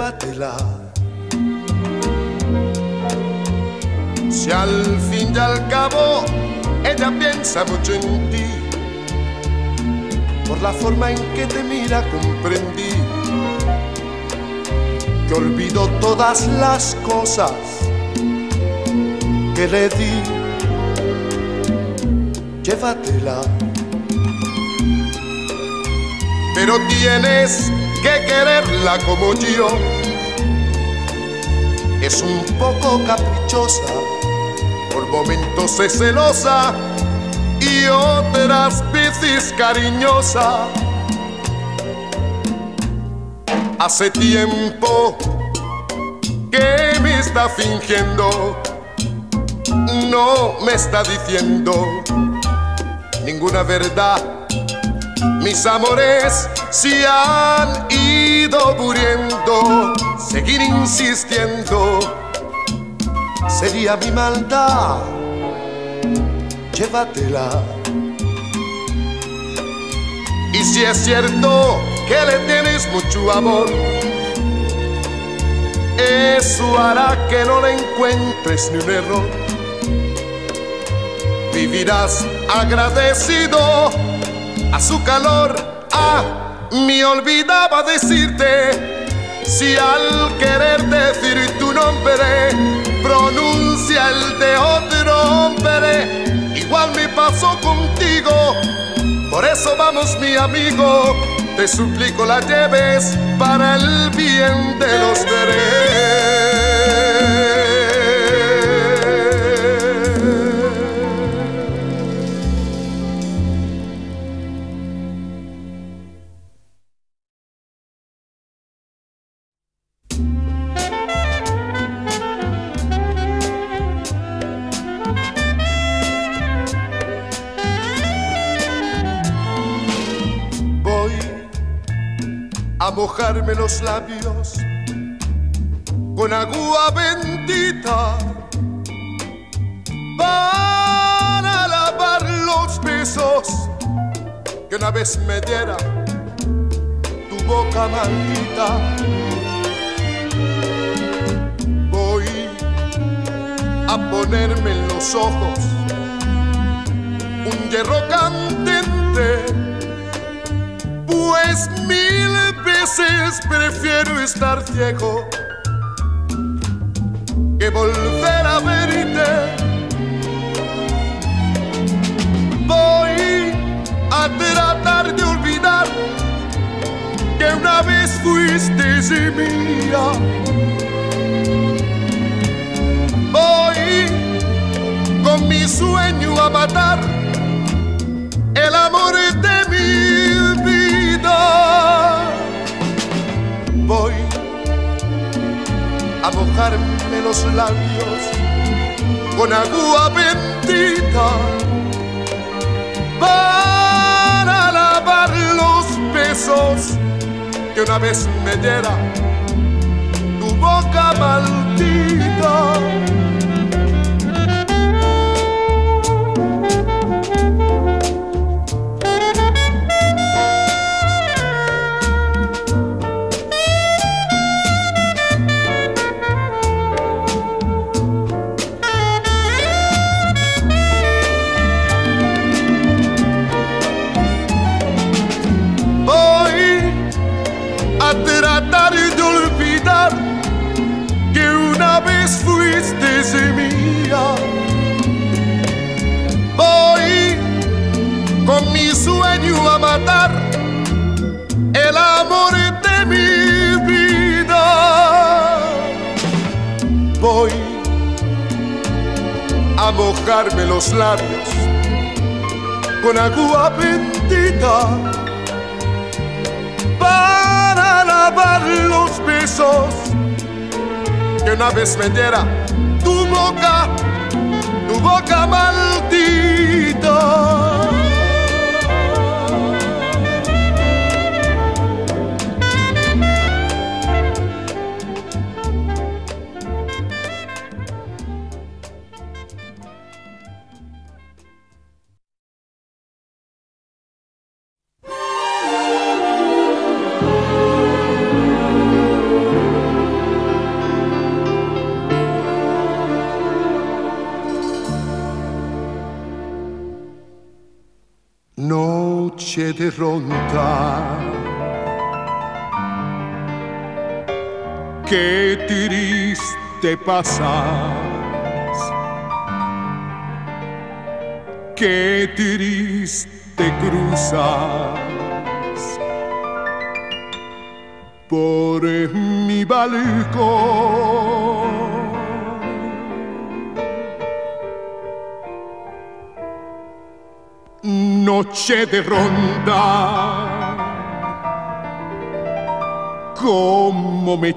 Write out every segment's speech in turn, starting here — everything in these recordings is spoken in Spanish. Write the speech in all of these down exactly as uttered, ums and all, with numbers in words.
llévatela. Si al fin y al cabo ella piensa mucho en ti, por la forma en que te mira comprendí que olvidó todas las cosas que le di. Llévatela, pero tienes que quererla como yo. Es un poco caprichosa, por momentos es celosa y otras veces cariñosa. Hace tiempo que me está fingiendo, no me está diciendo ninguna verdad. Mis amores se han ido muriendo. Seguir insistiendo sería mi maldad. Llévatela. Y si es cierto que le tienes mucho amor, eso hará que no le encuentres ni un error. Vivirás agradecido a su calor. Ah, me olvidaba decirte, si al querer decir tu nombre pronuncia el de otro hombre, igual me pasó contigo. Por eso vamos, mi amigo, te suplico la lleves para el bien de los tres. A mojarme los labios con agua bendita para lavar los besos que una vez me diera tu boca maldita. Voy a ponerme en los ojos un hierro candente, pues mil veces prefiero estar ciego que volver a verte. Voy a tratar de olvidar que una vez fuiste mía. Voy con mi sueño a matar el amor de mi vida. Voy a mojarme los labios con agua bendita para lavar los besos que una vez me diera tu boca maldita. Tratar de olvidar que una vez fuiste mía. Voy con mi sueño a matar el amor de mi vida. Voy a mojarme los labios con agua bendita para lavar los besos que una vez me diera tu boca, tu boca maldita. noche de ronda. Qué triste pasas, qué triste cruzas por mi balcón. Noche de ronda, cómo me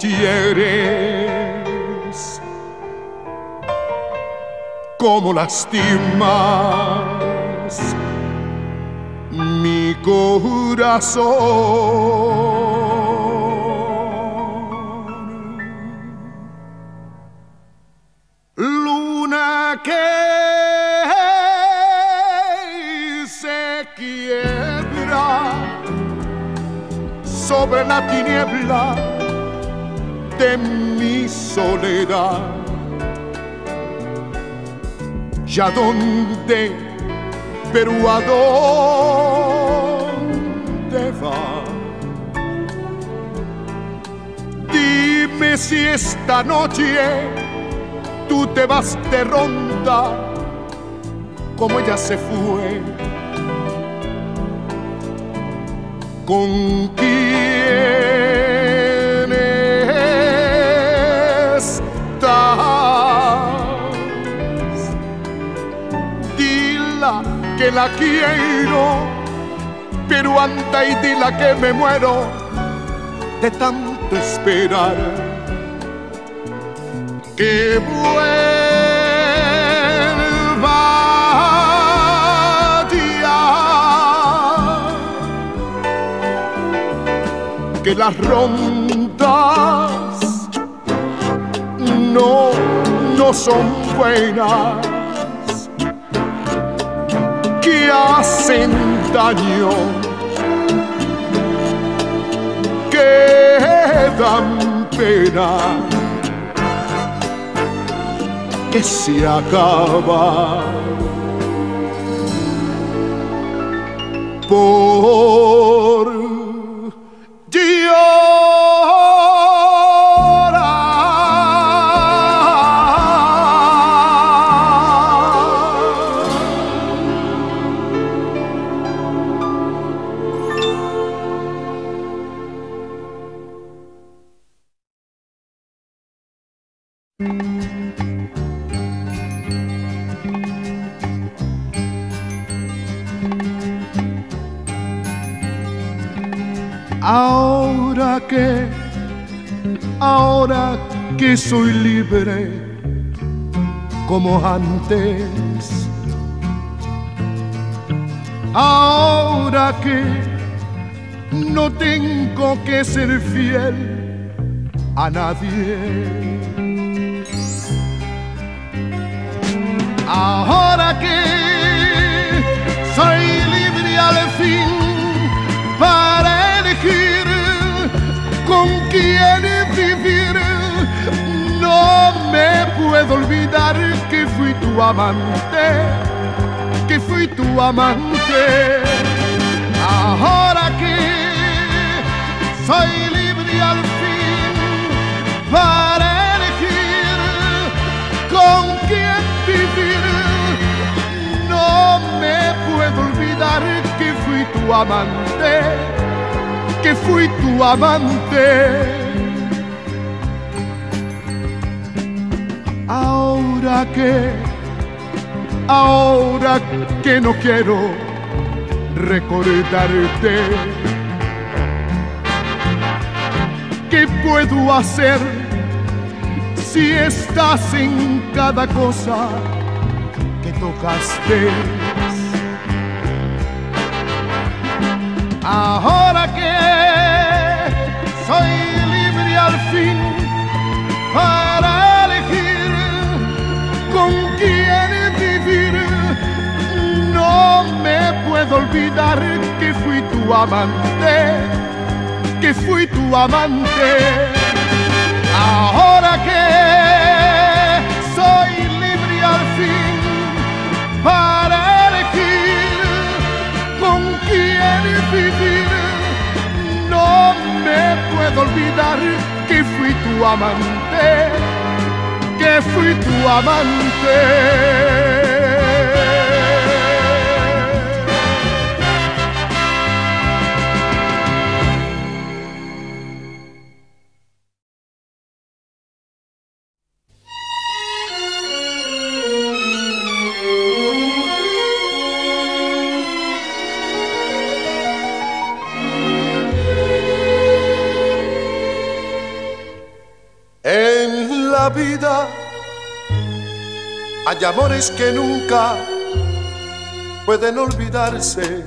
hieres, cómo lastimas mi corazón. Luna que se quiebra sobre la tiniebla de mi soledad. ¿Ya dónde, pero a dónde va? Dime si esta noche tú te vas de ronda como ella se fue. ¿Con quién estás? Dila que la quiero, pero anda y dila que me muero de tanto esperar. Que vuelva ya, que las rondas no, no son buenas, que hacen daño, que dan pena, que se acaba por ahora que, ahora que soy libre como antes, ahora que no tengo que ser fiel a nadie, ahora que soy libre al fin para elegir con quién vivir, no me puedo olvidar que fui tu amante, que fui tu amante. Ahora que soy libre al fin para elegir con quién vivir, no me puedo olvidar que fui tu amante, que fui tu amante. Ahora que, ahora que no quiero recordarte, ¿qué puedo hacer si estás en cada cosa que tocaste? Ahora que soy libre al fin para elegir con quién vivir, no me puedo olvidar que fui tu amante, que fui tu amante. Ahora que soy libre al fin para elegir con quién tu amante, que fui tu amante. En la vida hay amores que nunca pueden olvidarse,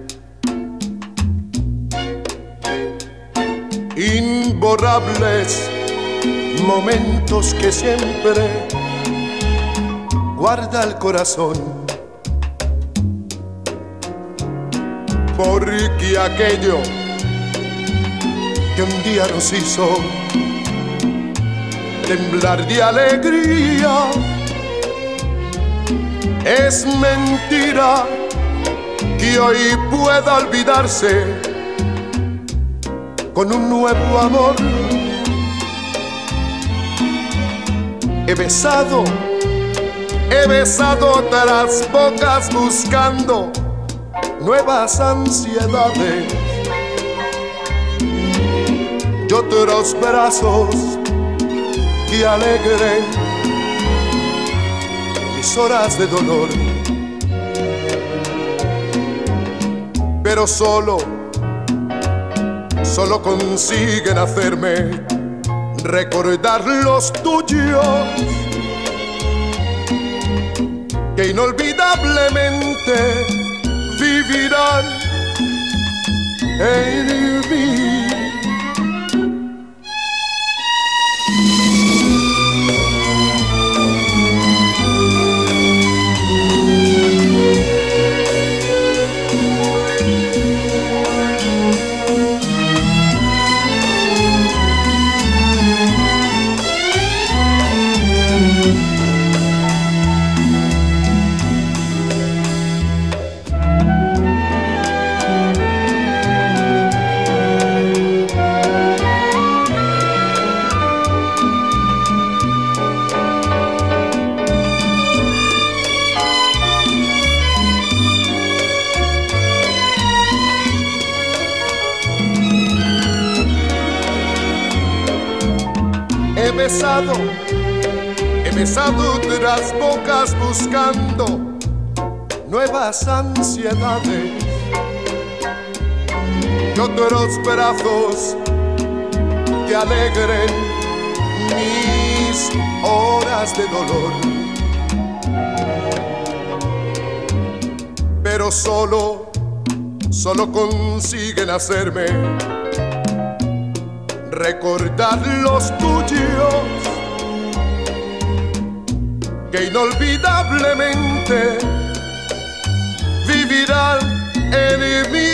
imborrables momentos que siempre guarda el corazón, porque aquello que un día nos hizo temblar de alegría es mentira que hoy pueda olvidarse con un nuevo amor. He besado, he besado otras bocas buscando nuevas ansiedades y otros brazos que alegren mis horas de dolor, pero solo, solo consiguen hacerme recordar los tuyos, que inolvidablemente vivirán en mí. He besado, he besado otras bocas buscando nuevas ansiedades y otros brazos que alegren mis horas de dolor, pero solo, solo consiguen hacerme recordar los tuyos, que inolvidablemente vivirán en mí.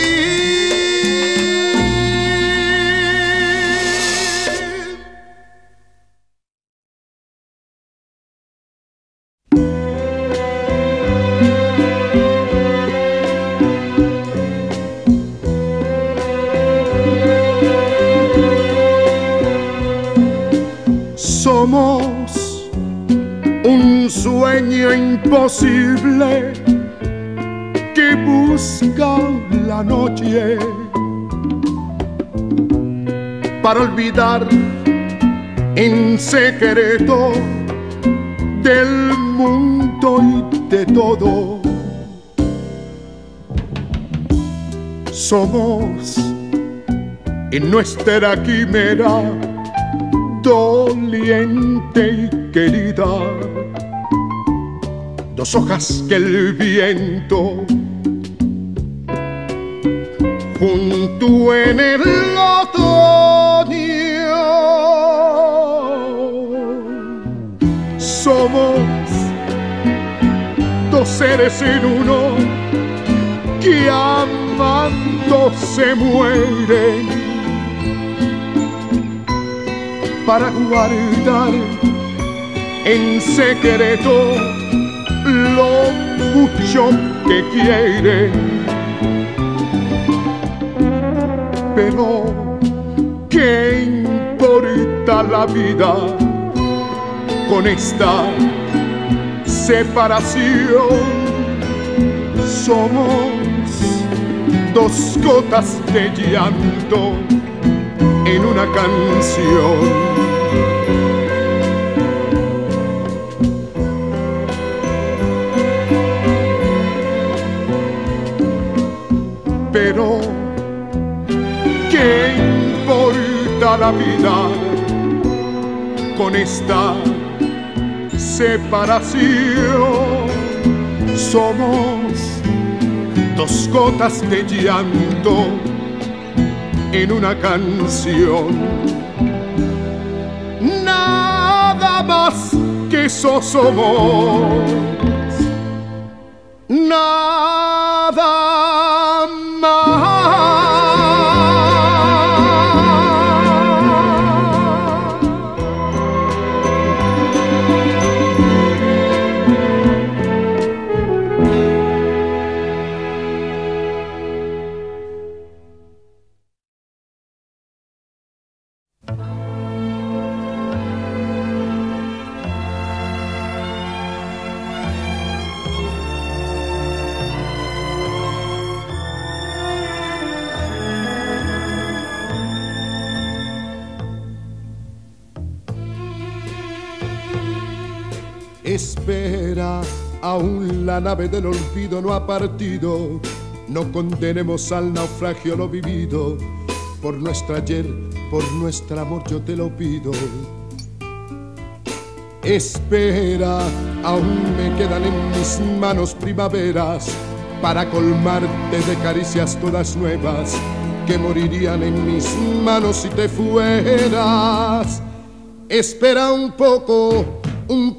Somos un sueño imposible que busca la noche para olvidar en secreto del mundo y de todo. Somos en nuestra quimera doliente y querida, dos hojas que el viento junto en el otoño. Somos dos seres en uno que amando se mueren para guardar en secreto lo mucho que quieren. Pero ¿qué importa importa la vida con esta separación. Somos dos gotas de llanto en una canción. Pero, ¿qué importa la vida con esta separación? Somos dos gotas de llanto en una canción. Nada más que eso somos. Nada más. Espera, aún la nave del olvido no ha partido. No condenemos al naufragio lo vivido. Por nuestro ayer, por nuestro amor yo te lo pido. Espera, aún me quedan en mis manos primaveras para colmarte de caricias todas nuevas que morirían en mis manos si te fueras. Espera un poco, un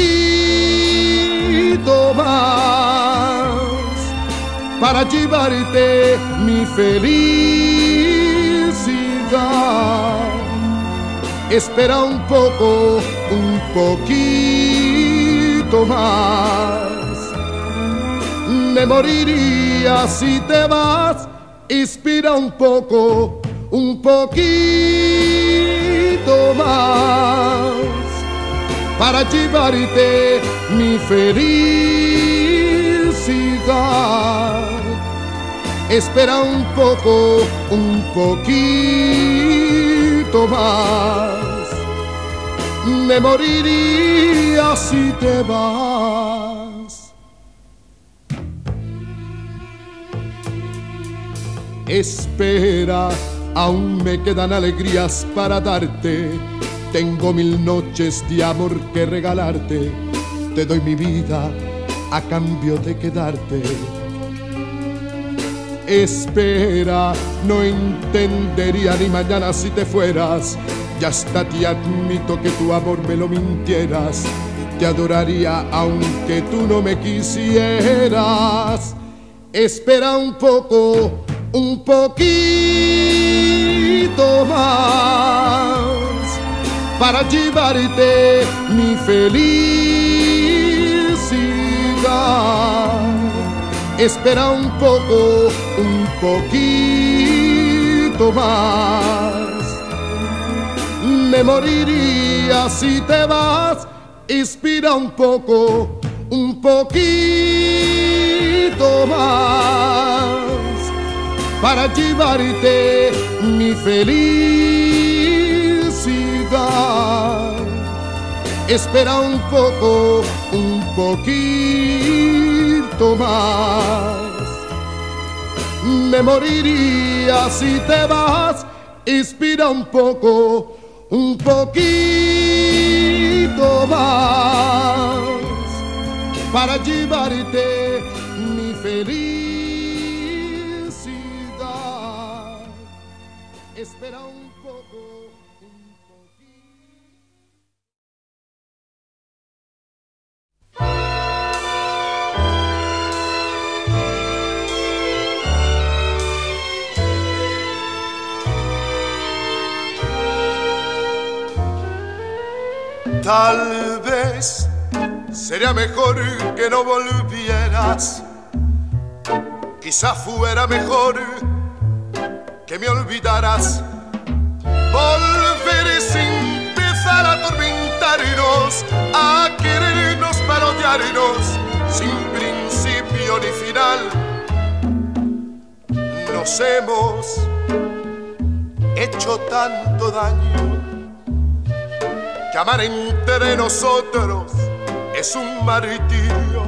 poquito más para llevarte mi felicidad. Espera un poco, un poquito más. Me moriría si te vas. Espera un poco, un poquito más para llevarte mi felicidad. Espera un poco, un poquito más. Me moriría si te vas. Espera, aún me quedan alegrías para darte. Tengo mil noches de amor que regalarte. Te doy mi vida a cambio de quedarte. Espera, no entendería ni mañana si te fueras. Ya hasta te admito que tu amor me lo mintieras. Te adoraría aunque tú no me quisieras. Espera un poco, un poquito más para llevarte mi felicidad. Espera un poco, un poquito más. Me moriría si te vas. Espera un poco, un poquito más para llevarte mi felicidad. Espera un poco, un poquito más. Me moriría si te vas. Espera un poco, un poquito más para llevarte mi felicidad. Espera un poco, un Tal vez sería mejor que no volvieras. Quizá fuera mejor que me olvidaras. Volver sin empezar a atormentarnos, a querernos parodiarnos sin principio ni final. Nos hemos hecho tanto daño que amar entre nosotros es un martirio.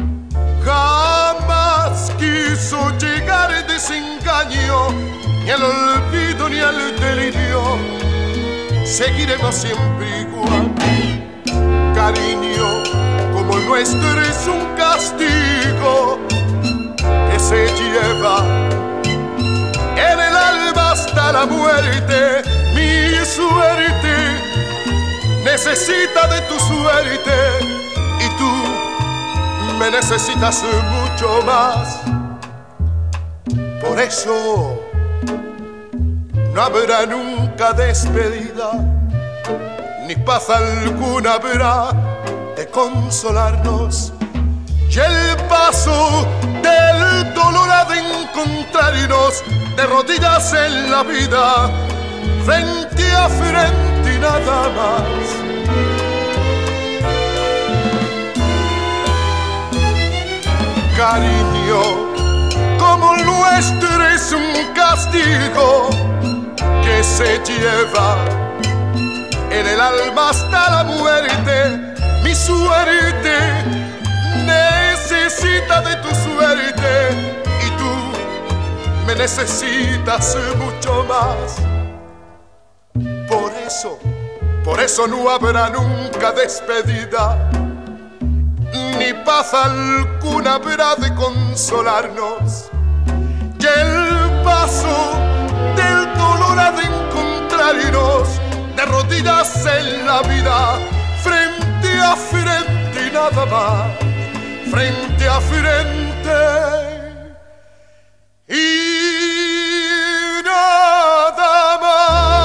Jamás quiso llegar el desengaño, ni el olvido ni el delirio. Seguiremos siempre igual. Cariño como el nuestro es un castigo que se lleva en el alma hasta la muerte. Mi suerte necesita de tu suerte y tú me necesitas mucho más. Por eso no habrá nunca despedida, ni paz alguna habrá de consolarnos. Y el paso del dolor ha de encontrarnos de rodillas en la vida, frente a frente y nada más. Cariño como el nuestro es un castigo que se lleva en el alma hasta la muerte. Mi suerte necesita de tu suerte y tú me necesitas mucho más. Por eso, por eso no habrá nunca despedida, ni paz alguna habrá de consolarnos. Y el paso del dolor ha de encontrarnos de rodillas en la vida, frente a frente y nada más, frente a frente y nada más.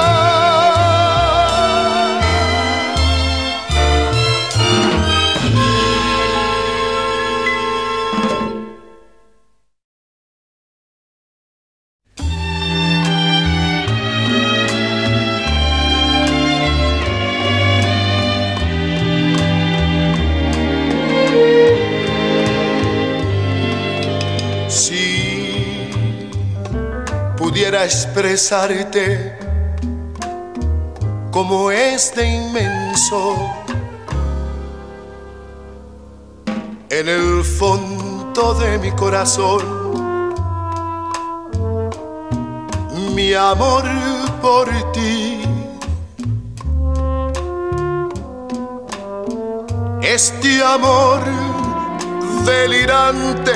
Pudiera expresarte como este inmenso en el fondo de mi corazón, mi amor por ti. Este amor delirante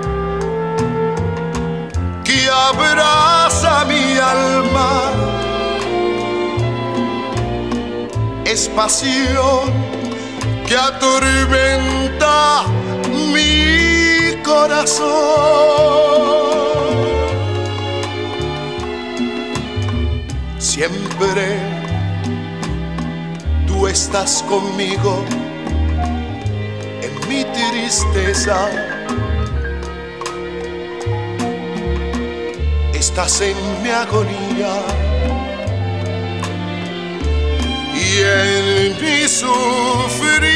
que abraza mi alma es pasión que atormenta mi corazón. Siempre tú estás conmigo en mi tristeza. Estás en mi agonía y en mi sufrir,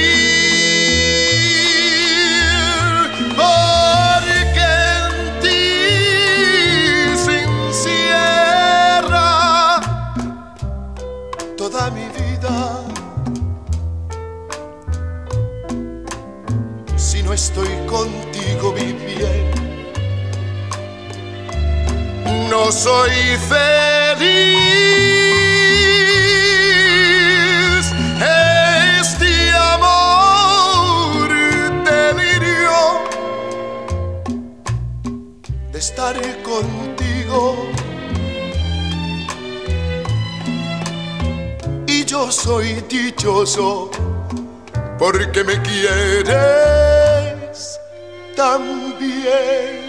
porque en ti se encierra toda mi vida. Si no estoy contigo, mi bien, no soy feliz. Este amor delirio de estar contigo, y yo soy dichoso porque me quieres tan bien.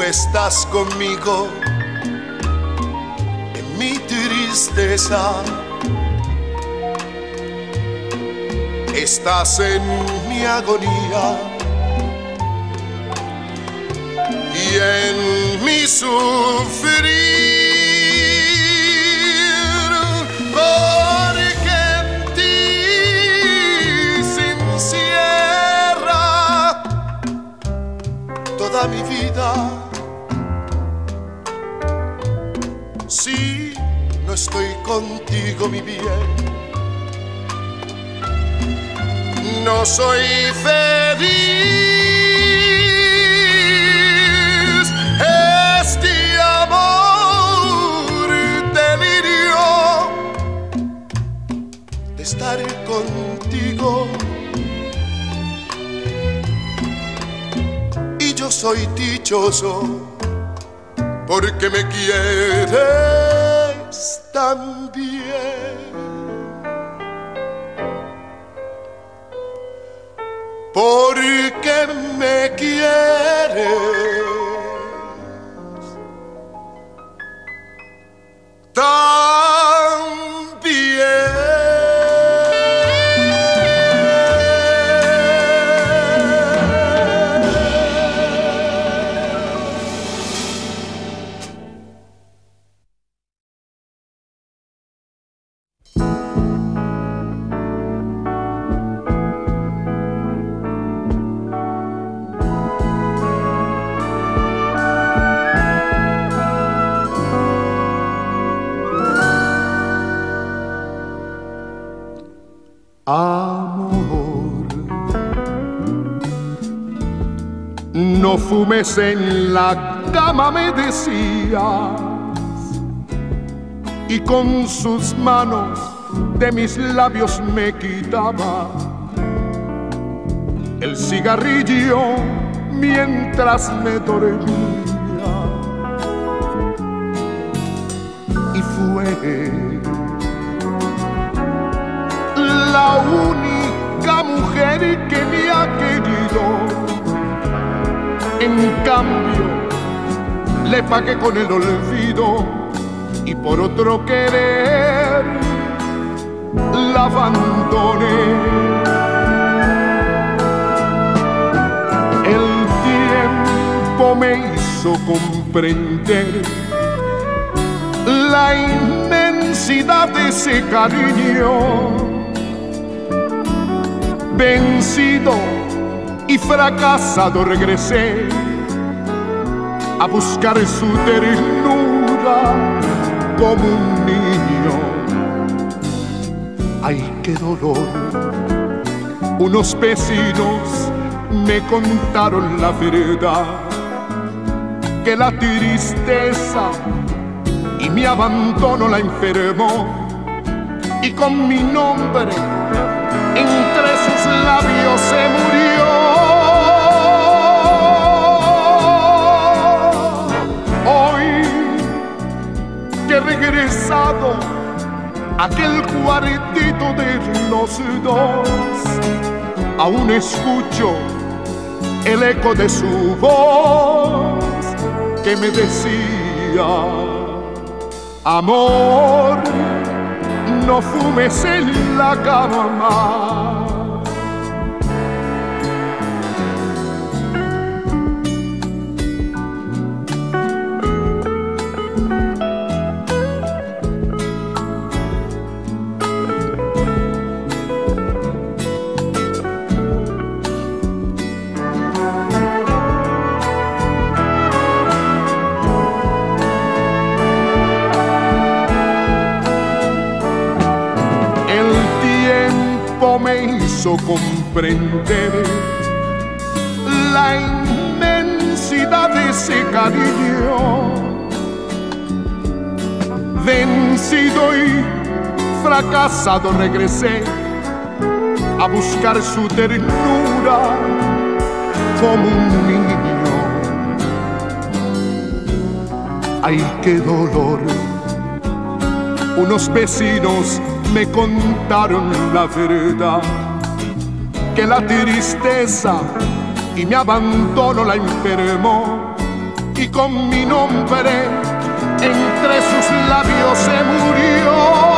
estás conmigo en mi tristeza, estás en mi agonía y en mi sufrir, porque en ti se encierra toda mi vida. Si no estoy contigo, mi bien, no soy feliz. Este amor delirio de estar contigo, y yo soy dichoso porque me quieres tan bien. Porque me quieres tan bien. Amor, no fumes en la cama, me decías, y con sus manos de mis labios me quitaba el cigarrillo mientras me dormía. Y fue la única mujer que me ha querido. En cambio, le pagué con el olvido y por otro querer la abandoné. El tiempo me hizo comprender la inmensidad de ese cariño. Vencido y fracasado regresé a buscar su ternura como un niño. Ay, qué dolor. Unos vecinos me contaron la verdad, que la tristeza y mi abandono la enfermó, y con mi nombre entre sus labios se murió. Hoy que he regresado a aquel cuartito de los dos, aún escucho el eco de su voz que me decía: amor, no fumes en la cama. Me hizo comprender la inmensidad de ese cariño. Vencido y fracasado regresé a buscar su ternura como un niño. Ay, qué dolor. Unos vecinos me contaron la verdad, que la tristeza y mi abandono la enfermó, y y con mi nombre entre sus labios se murió.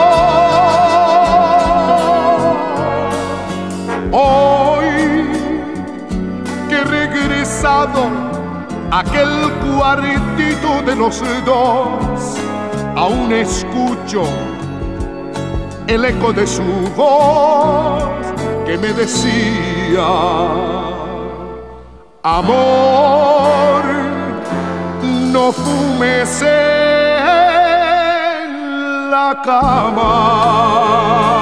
Hoy que he regresado a aquel cuartito de los dos, aún escucho el eco de su voz que me decía: amor, no fumes en la cama.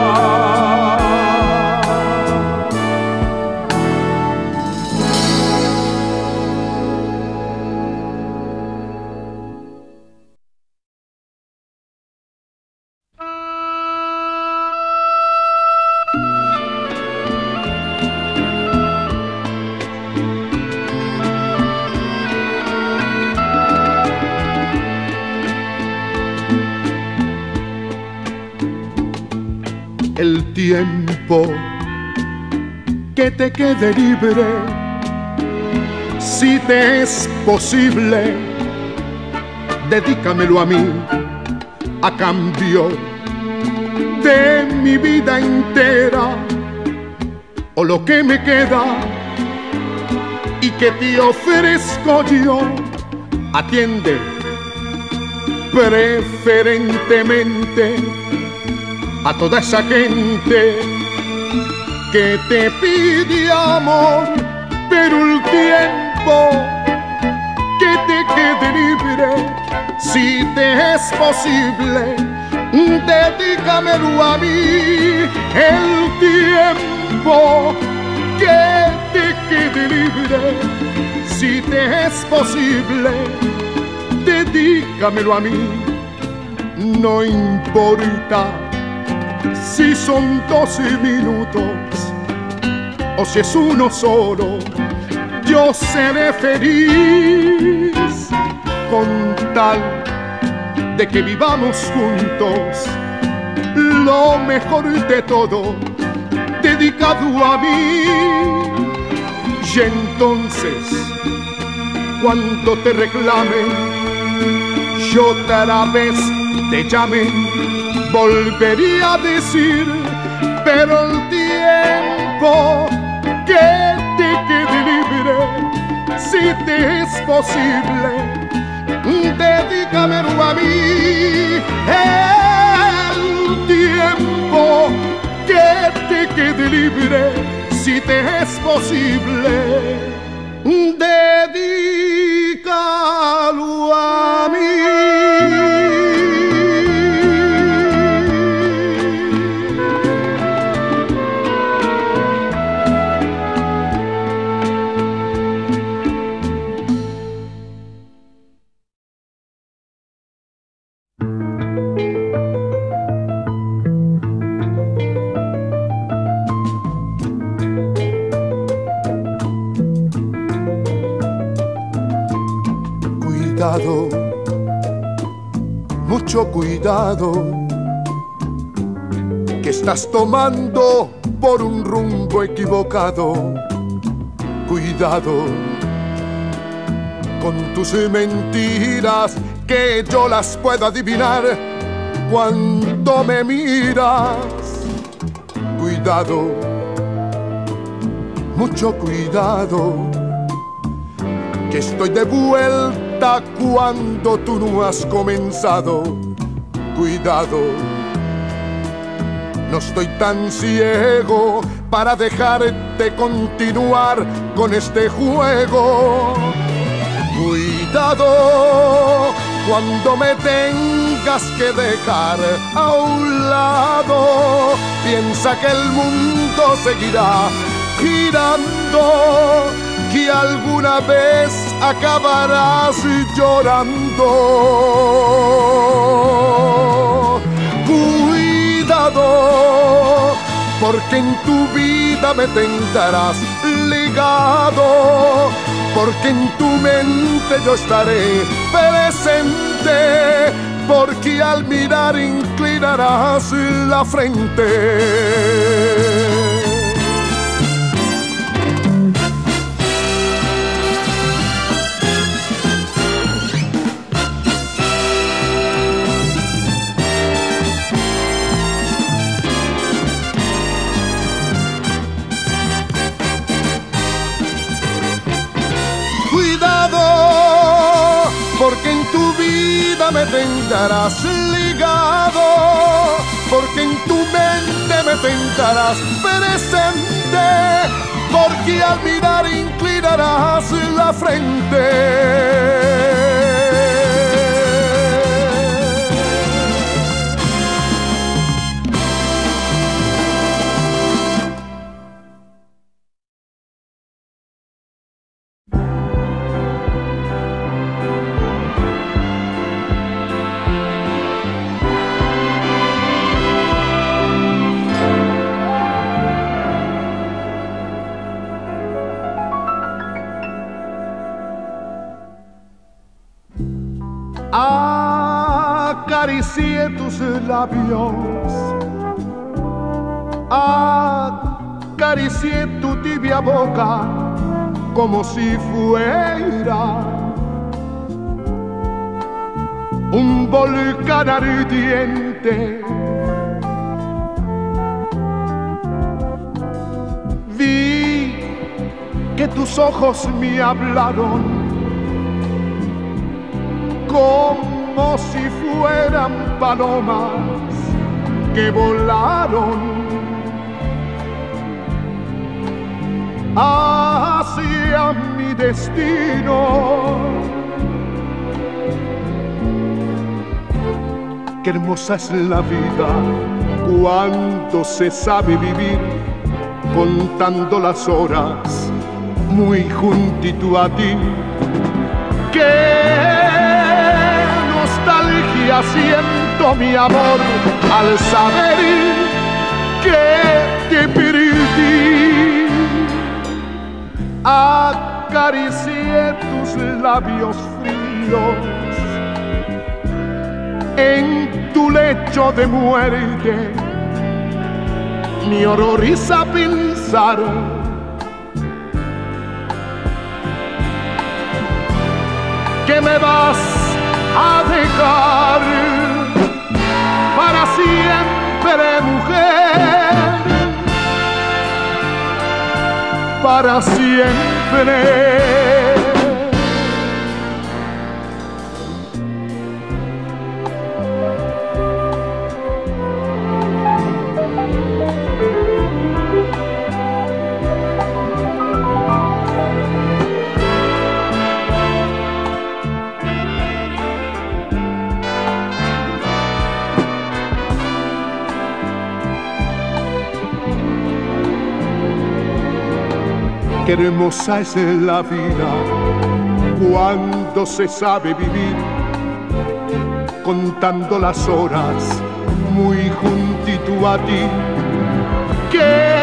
El tiempo que te quede libre, si te es posible, dedícamelo a mí, a cambio de mi vida entera, o lo que me queda y que te ofrezco yo. Atiende preferentemente a toda esa gente que te pide amor, pero el tiempo que te quede libre, si te es posible, dedícamelo a mí. El tiempo que te quede libre, si te es posible, dedícamelo a mí. No importa si son doce minutos o si es uno solo, yo seré feliz con tal de que vivamos juntos lo mejor de todo, dedicado a mí. Y entonces, cuando te reclamen, yo otra vez te llame, volvería a decir, pero el tiempo que te quede libre, si te es posible, dedícamelo a mí. El tiempo que te quede libre, si te es posible, dedícalo a mí. Cuidado, mucho cuidado, que estás tomando por un rumbo equivocado. Cuidado con tus mentiras, que yo las puedo adivinar cuando me miras. Cuidado, mucho cuidado, que estoy de vuelta cuando tú no has comenzado. Cuidado, no estoy tan ciego para dejarte continuar con este juego. Cuidado cuando me tengas que dejar a un lado. Piensa que el mundo seguirá girando, que alguna vez acabarás llorando. Cuidado, porque en tu vida me tendrás ligado, porque en tu mente yo estaré presente, porque al mirar inclinarás la frente. quedarás ligado, porque en tu mente me tendrás presente, porque al mirar inclinarás la frente. Acaricié tus labios, acaricié tu tibia boca como si fuera un volcán ardiente. Vi que tus ojos me hablaron como si fueran palomas que volaron hacia mi destino. Qué hermosa es la vida cuando se sabe vivir, contando las horas muy juntito a ti. Qué nostalgia siento, mi amor, al saber que te perdí. Acaricié tus labios fríos en tu lecho de muerte. Me horroriza pensar que me vas a dejar para siempre, mujer, para siempre. Qué hermosa es la vida cuando se sabe vivir, contando las horas muy juntito a ti. Qué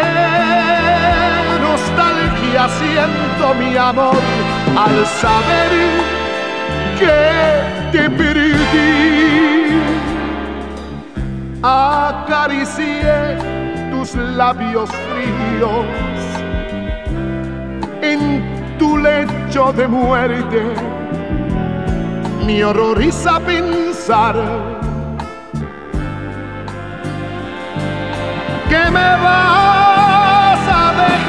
nostalgia siento, mi amor, al saber que te perdí. Acaricié tus labios fríos en tu lecho de muerte. Me horroriza pensar que me vas a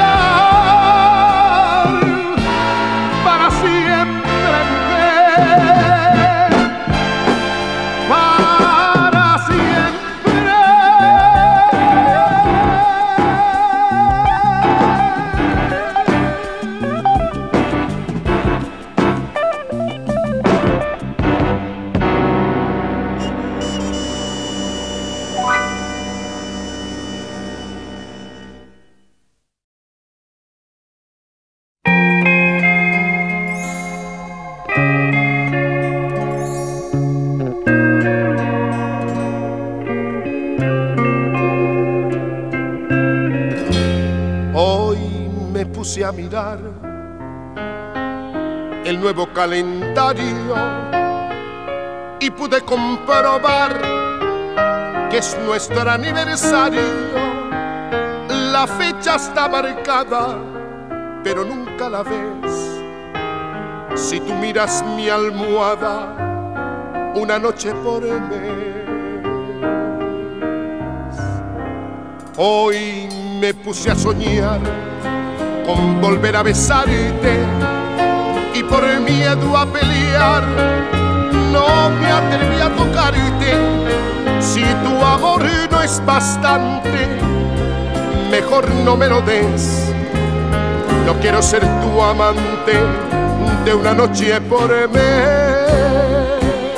dejar para siempre, mujer, para siempre. A mirar el nuevo calendario y pude comprobar que es nuestro aniversario. La fecha está marcada, pero nunca la ves. Si tú miras mi almohada una noche por mes. Hoy me puse a soñar con volver a besarte y por miedo a pelear no me atreví a tocarte. Si tu amor no es bastante, mejor no me lo des. No quiero ser tu amante de una noche por mes.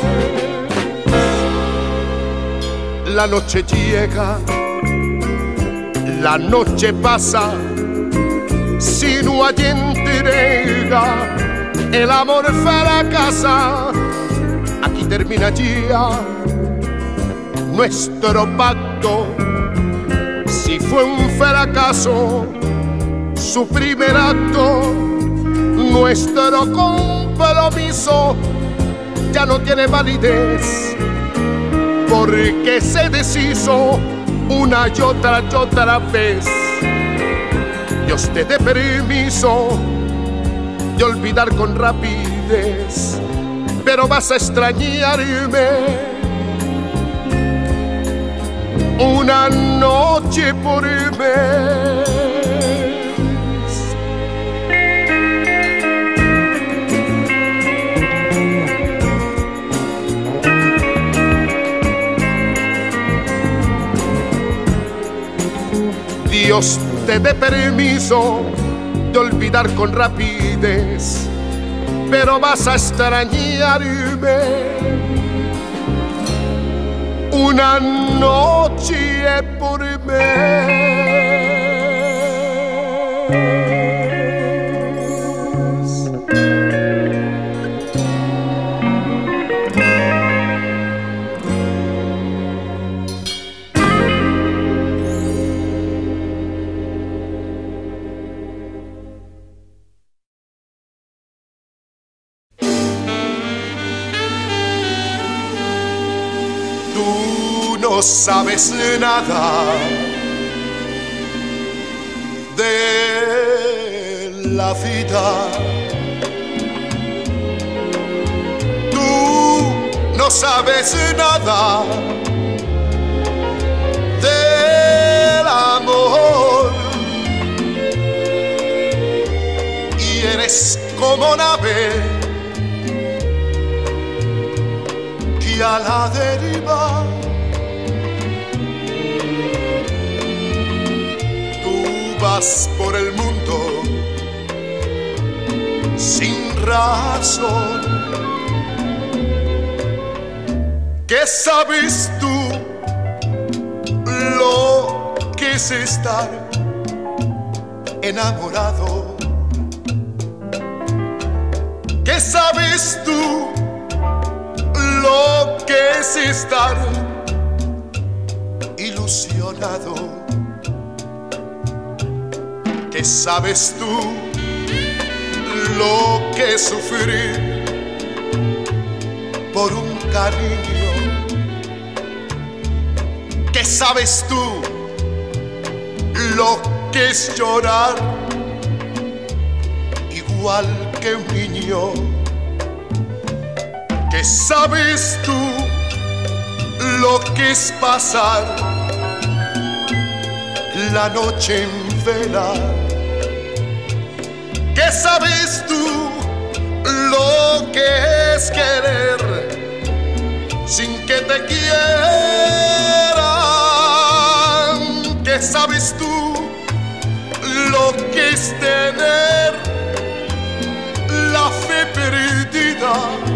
La noche llega, la noche pasa, si no hay entrega, el amor fracasa. Aquí termina ya nuestro pacto. Si fue un fracaso su primer acto, nuestro compromiso ya no tiene validez, porque se deshizo una y otra y otra vez. Dios te dé permiso de olvidar con rapidez, pero vas a extrañarme una noche por mes. Dios te dé permiso de olvidar con rapidez, pero vas a extrañarme una noche por mes. No sabes nada de la vida. Tú no sabes nada del amor y eres como nave que a la deriva vas por el mundo sin razón. ¿Qué sabes tú lo que es estar enamorado? ¿Qué sabes tú lo que es estar ilusionado? ¿Qué sabes tú lo que es sufrir por un cariño? ¿Qué sabes tú lo que es llorar igual que un niño? ¿Qué sabes tú lo que es pasar la noche en vela? ¿Qué sabes tú lo que es querer sin que te quieran? ¿Qué sabes tú lo que es tener la fe perdida?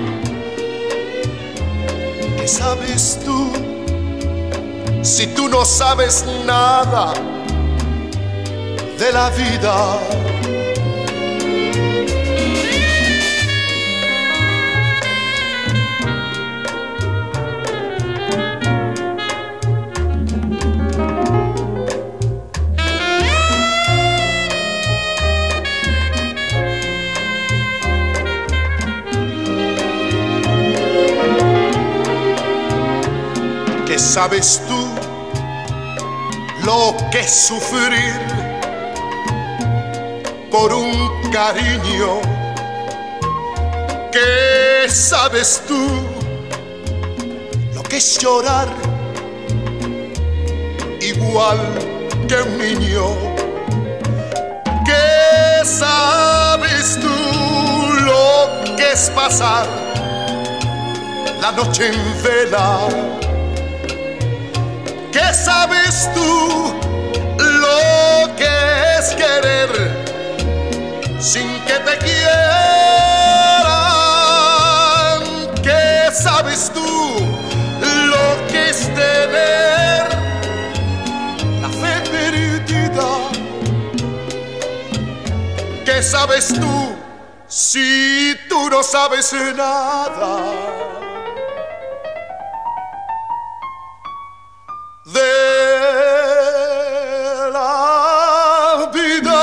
¿Qué sabes tú si tú no sabes nada de la vida? ¿Qué sabes tú lo que es sufrir por un cariño? ¿Qué sabes tú lo que es llorar igual que un niño? ¿Qué sabes tú lo que es pasar la noche en vela. ¿Qué sabes tú lo que es querer sin que te quieran? ¿Qué sabes tú lo que es tener la fe perdida? ¿Qué sabes tú si tú no sabes nada de la vida?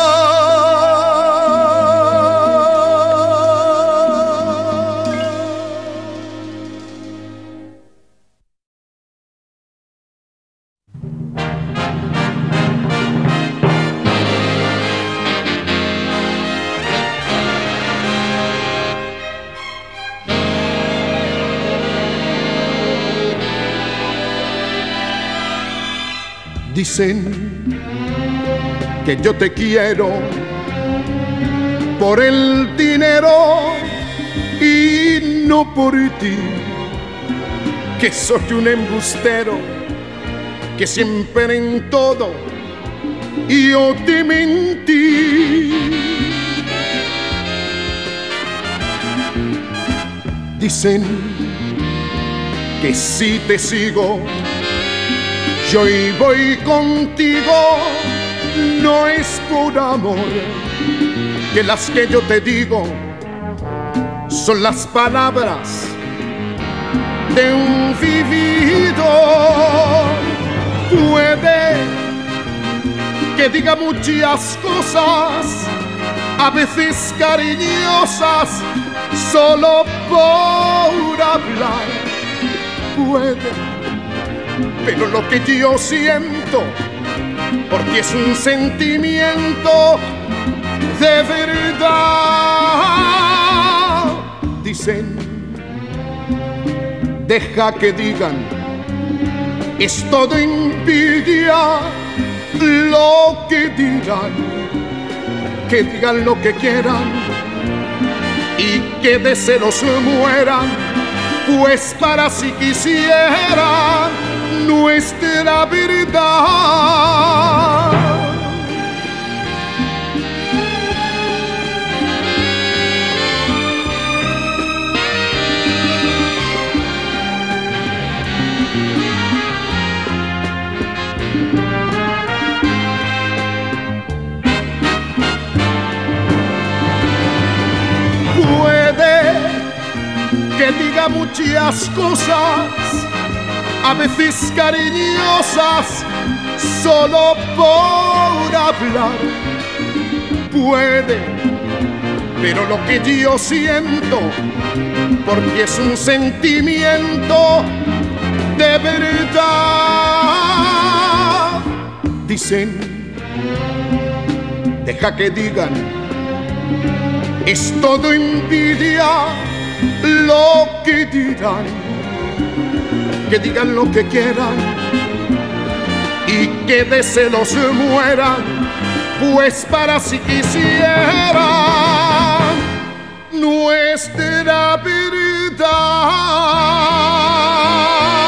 Dicen que yo te quiero por el dinero y no por ti, que soy un embustero, que siempre en todo yo te mentí. Dicen que si te sigo yo y voy contigo, no es por amor, que las que yo te digo son las palabras de un vividor. Puede que diga muchas cosas, a veces cariñosas, solo por hablar. Puede, pero lo que yo siento por ti es un sentimiento de verdad. Dicen, deja que digan, es todo envidia lo que digan, que digan lo que quieran y que de celos mueran, pues para si quisieran nuestra verdad. Puede que diga muchas cosas, a veces cariñosas, solo por hablar. Puede, pero lo que yo siento, porque es un sentimiento de verdad. Dicen, deja que digan, es todo envidia lo que dirán, que digan lo que quieran y que de celos mueran, pues para si quisieran nuestra verdad.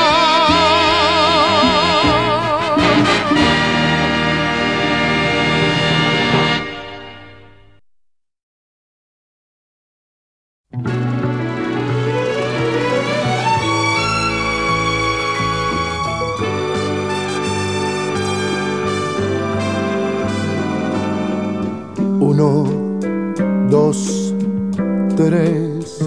Uno, dos, tres.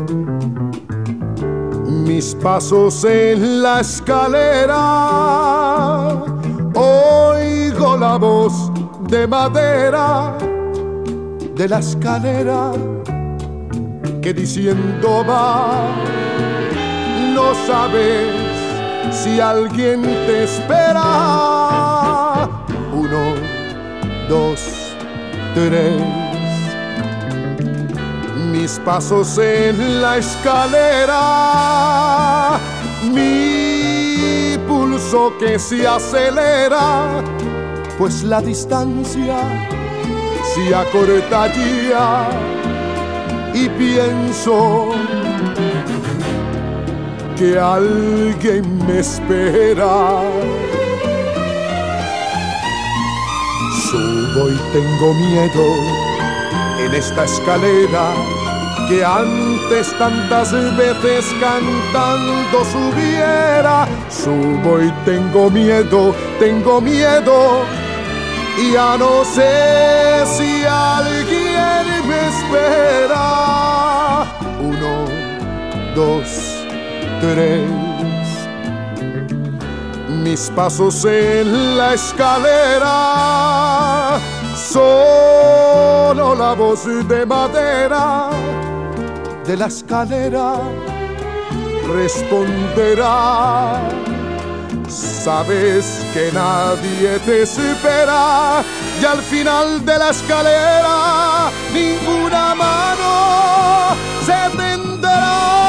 Mis pasos en la escalera, oigo la voz de madera de la escalera que diciendo va, no sabes si alguien te espera. Uno, dos, tres. Mis pasos en la escalera, mi pulso que se acelera, pues la distancia se acortaría y pienso que que alguien me espera. Subo y tengo miedo en esta escalera que antes tantas veces cantando subiera. Subo y tengo miedo, tengo miedo, y ya no sé si alguien me espera. Uno, dos, tres. Mis pasos en la escalera, solo la voz de madera de la escalera responderá. Sabes que nadie te espera, y al final de la escalera ninguna mano se tenderá.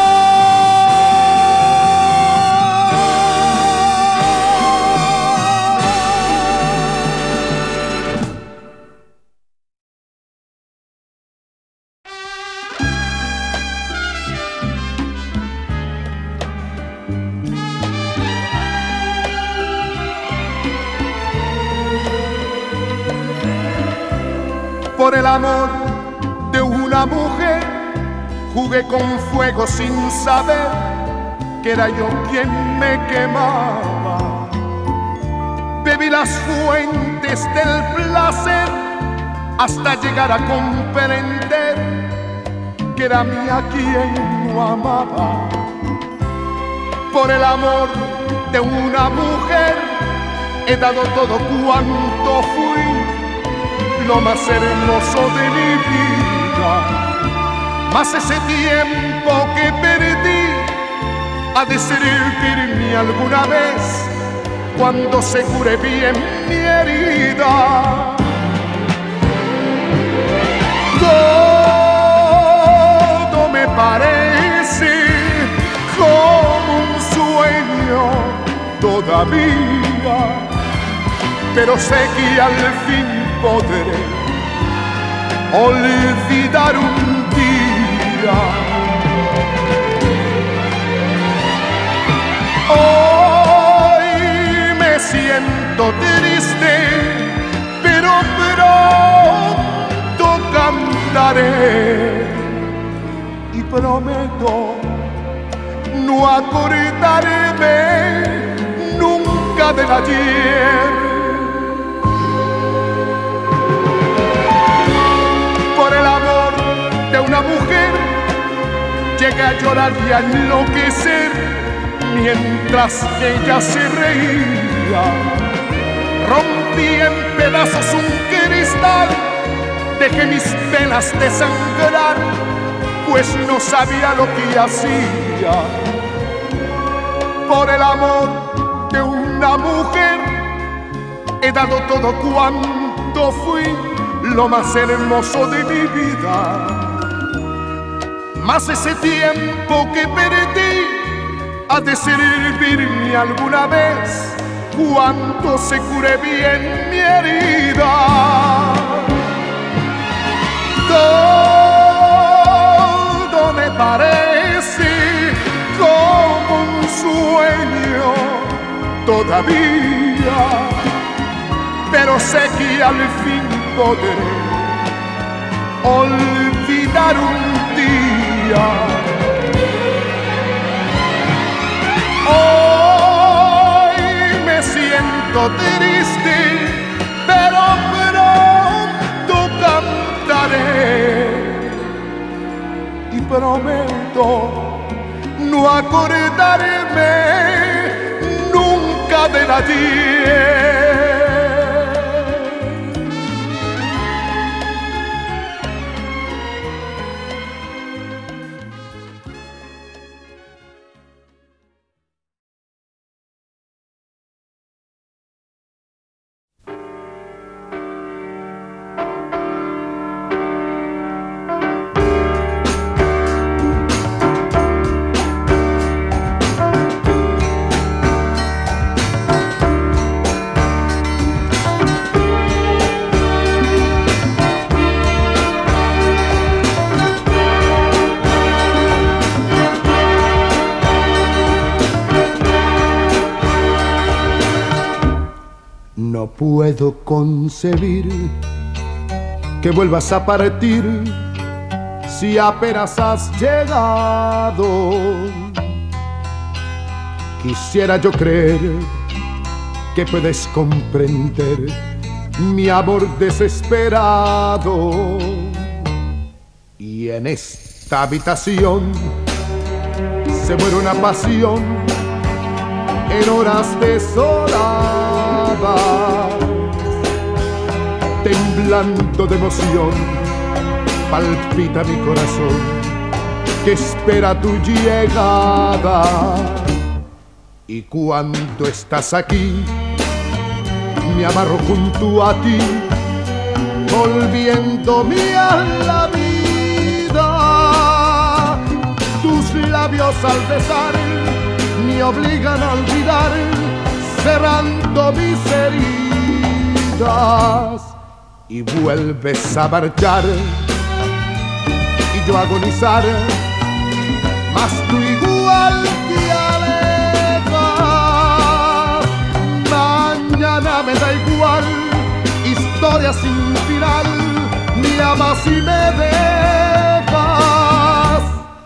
Por el amor de una mujer jugué con fuego sin saber que era yo quien me quemaba. Bebí las fuentes del placer hasta llegar a comprender que era mía quien no amaba. Por el amor de una mujer he dado todo cuanto fui, lo más hermoso de mi vida. Mas ese tiempo que perdí ha de servirme alguna vez cuando se cure bien mi herida. Todo me parece como un sueño todavía, pero sé que al fin podré olvidar un día. Hoy me siento triste, pero pronto cantaré y prometo no acordarme nunca del ayer. Por el amor de una mujer llegué a llorar y a enloquecer mientras ella se reía. Rompí en pedazos un cristal, dejé mis venas desangrar, pues no sabía lo que hacía. Por el amor de una mujer he dado todo cuanto fui, lo más hermoso de mi vida. Mas ese tiempo que perdí ha de servirme alguna vez cuando se cure bien mi herida. Todo me parece como un sueño todavía, pero sé que al fin podré olvidar un día. Hoy me siento triste, pero pronto cantaré y prometo no acordarme nunca del ayer. puedo concebir que vuelvas a partir si apenas has llegado. Quisiera yo creer que puedes comprender mi amor desesperado. Y en esta habitación se muere una pasión en horas desoladas. Temblando de emoción palpita mi corazón que espera tu llegada. Y cuando estás aquí me amarro junto a ti, volviéndome a la vida. Tus labios al besar me obligan a olvidar, cerrando mis heridas. Y vuelves a marchar y yo a agonizar, mas tú igual te alejas. Mañana me da igual, historia sin final, me amas y me dejas.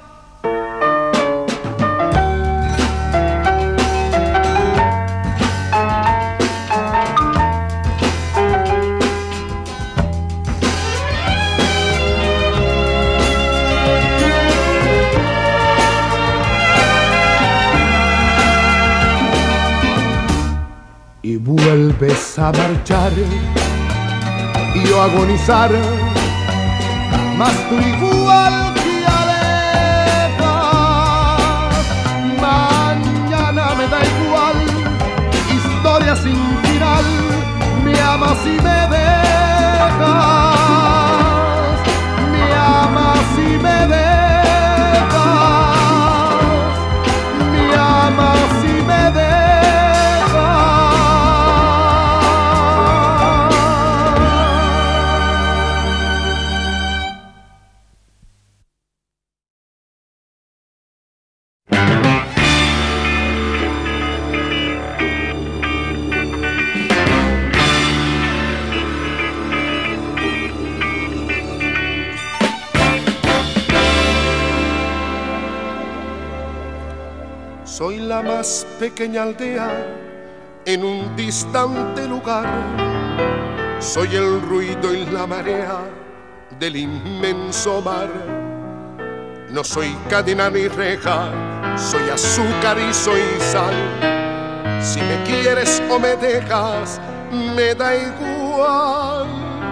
Y vuelves a marchar y yo a agonizar, mas tú igual te alejas. Mañana me da igual, historia sin final, me amas y me dejas. Me amas y me dejas. Me amas y me dejas. Soy la más pequeña aldea en un distante lugar. Soy el ruido y la marea del inmenso mar. No soy cadena ni reja, soy azúcar y soy sal. Si me quieres o me dejas, me da igual.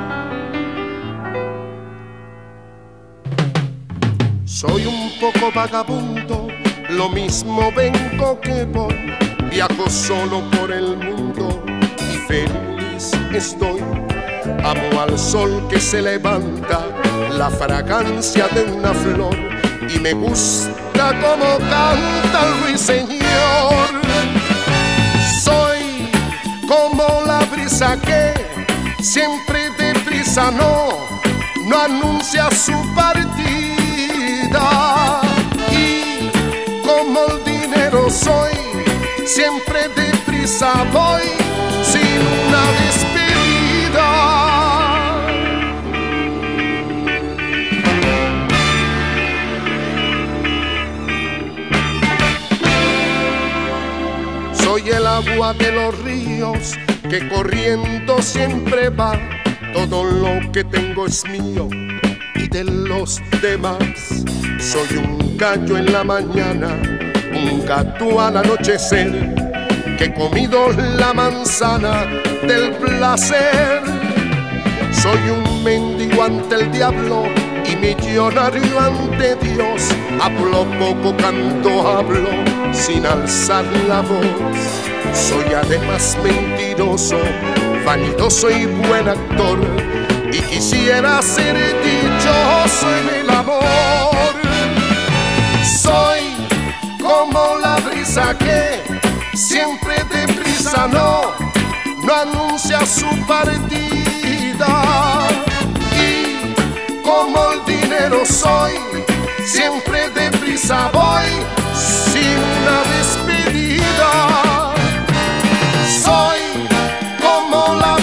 Soy un poco vagabundo, lo mismo vengo que voy, viajo solo por el mundo y feliz estoy. Amo al sol que se levanta, la fragancia de una flor, y me gusta como canta el ruiseñor. Soy como la brisa que siempre deprisa no, no anuncia su partida. Como el dinero soy, siempre deprisa voy, sin una despedida. Soy el agua de los ríos que corriendo siempre va. Todo lo que tengo es mío y de los demás. Soy un gallo en la mañana, un gato al anochecer, que he comido la manzana del placer. Soy un mendigo ante el diablo y millonario ante Dios. Hablo poco, canto, hablo sin alzar la voz. Soy además mentiroso, vanidoso y buen actor, y quisiera ser dichoso en el amor. Soy como la brisa que siempre deprisa no, no anuncia su partida. Y como el dinero soy, siempre deprisa voy, sin una despedida. Soy como la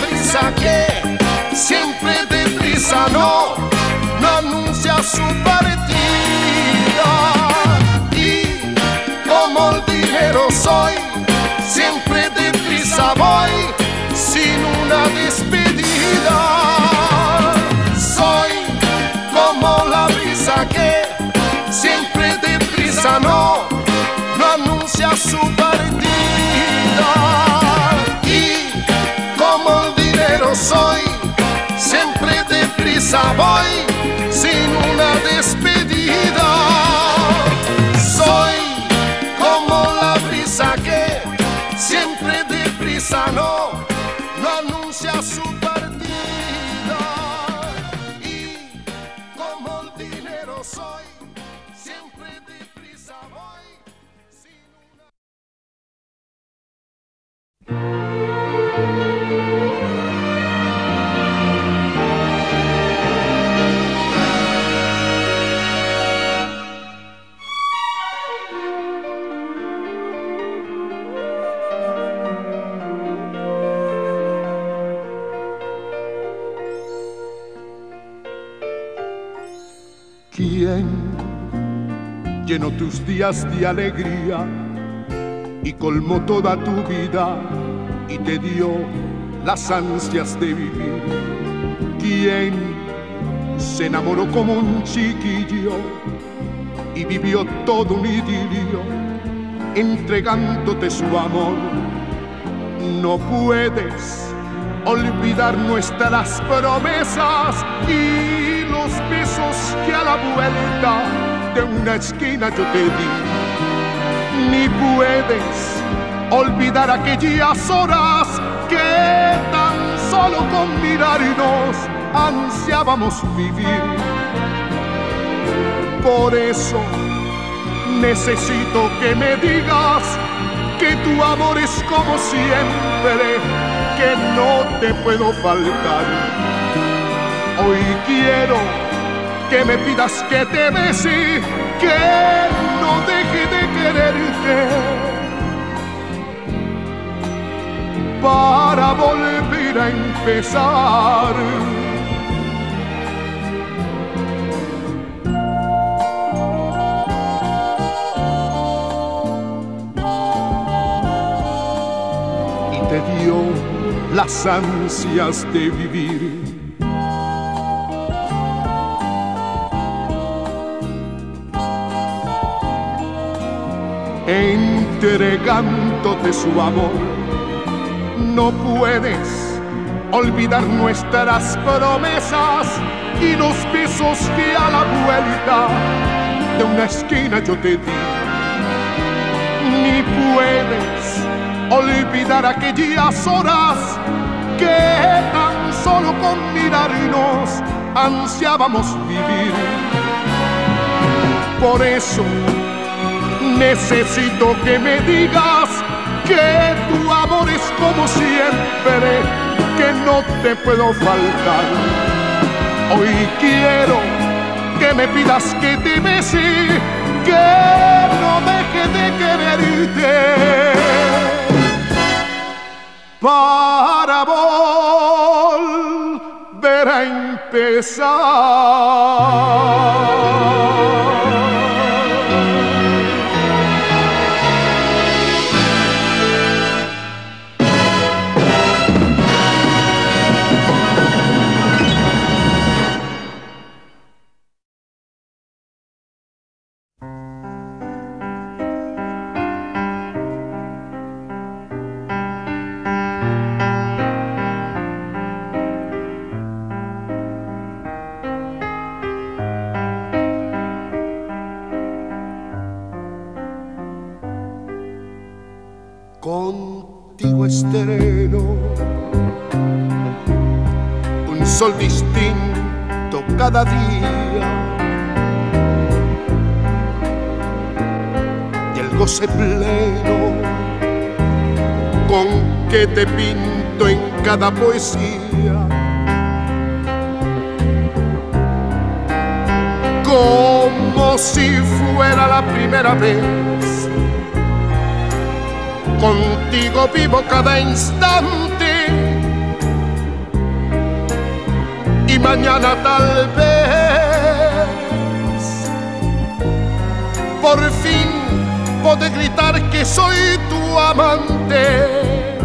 dinero soy, siempre deprisa voy, sin una despedida. Soy como la brisa que siempre deprisa no, no anuncia su partida. Y como el dinero soy, siempre deprisa voy, sin una despedida. Soy como la brisa que siempre deprisa no, no anuncia su partida. Y como el dinero soy, siempre deprisa voy, sin una... ¿Quién llenó tus días de alegría y colmó toda tu vida y te dio las ansias de vivir? ¿Quién se enamoró como un chiquillo y vivió todo un idilio entregándote su amor? No puedes olvidar nuestras promesas y los besos que a la vuelta de una esquina yo te di. Ni puedes olvidar aquellas horas que tan solo con mirarnos ansiábamos vivir. Por eso necesito que me digas que tu amor es como siempre, que no te puedo faltar. Hoy quiero que me pidas que te bese, que no deje de quererte, para volver a empezar. Y te dio las ansias de vivir. Entregándote su amor, no puedes olvidar nuestras promesas y los besos que a la vuelta de una esquina yo te di. Ni puedes olvidar aquellas horas que tan solo con mirarnos ansiábamos vivir. Por eso necesito que me digas que tu amor es como siempre, que no te puedo faltar. Hoy quiero que me pidas que te bese, que no deje de quererte, para volver a empezar. Contigo estreno un sol distinto cada día, y el goce pleno con que te pinto en cada poesía. Como si fuera la primera vez, contigo vivo cada instante, y mañana tal vez por fin tiempo de gritar que soy tu amante.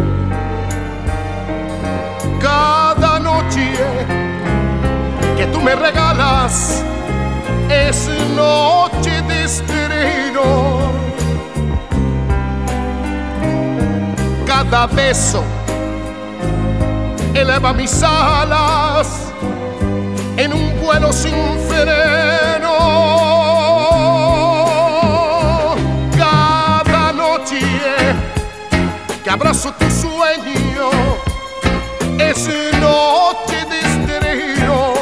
Cada noche que tú me regalas es noche de estreno. Cada beso eleva mis alas en un vuelo sin freno. Cada noche que abrazo tu sueño es noche de estreno.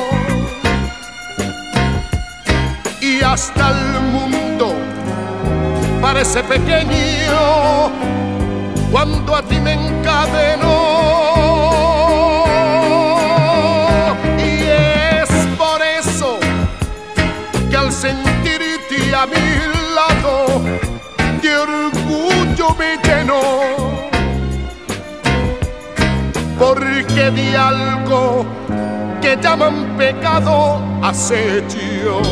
Y hasta el mundo parece pequeño cuando a ti me encadeno. Y es por eso que al sentirte a mi lado de orgullo me lleno, porque de algo que llaman pecado has hecho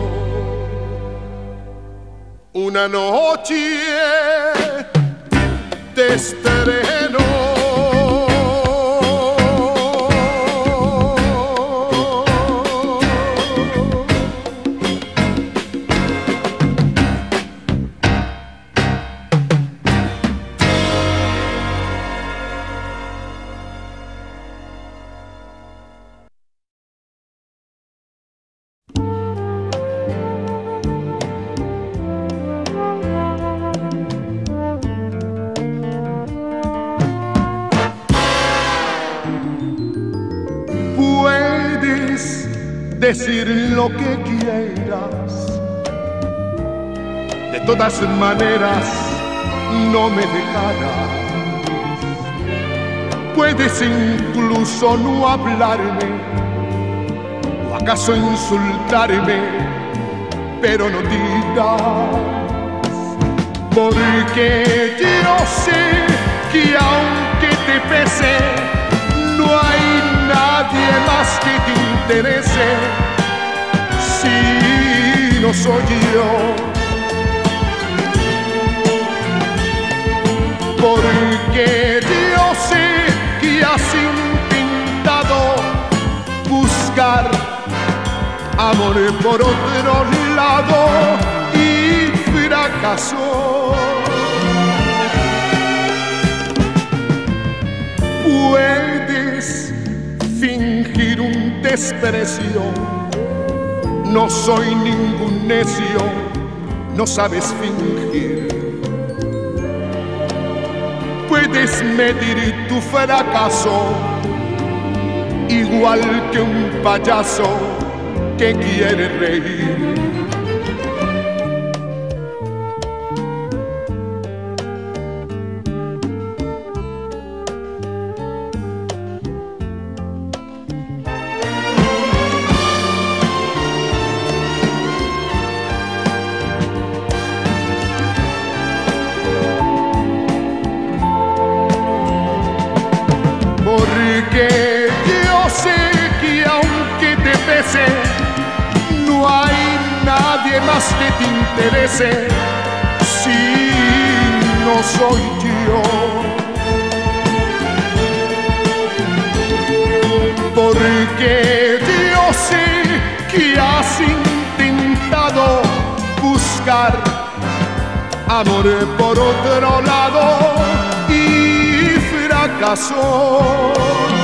una noche de estreno. Decir lo que quieras, de todas maneras no me dejarás. Puedes incluso no hablarme, o acaso insultarme, pero no digas, porque yo sé que aunque te pese, no hay nadie más que te interese si no soy yo. Porque yo sé que has intentado buscar amor por otro lado y fracasó. Puedes fingir un desprecio, no soy ningún necio, no sabes fingir. Puedes medir tu fracaso igual que un payaso que quiere reír. Porque yo sé que aunque te pese, no hay nadie más que te interese si no soy yo. Porque yo sé que has intentado buscar amor por otro lado y fracasó.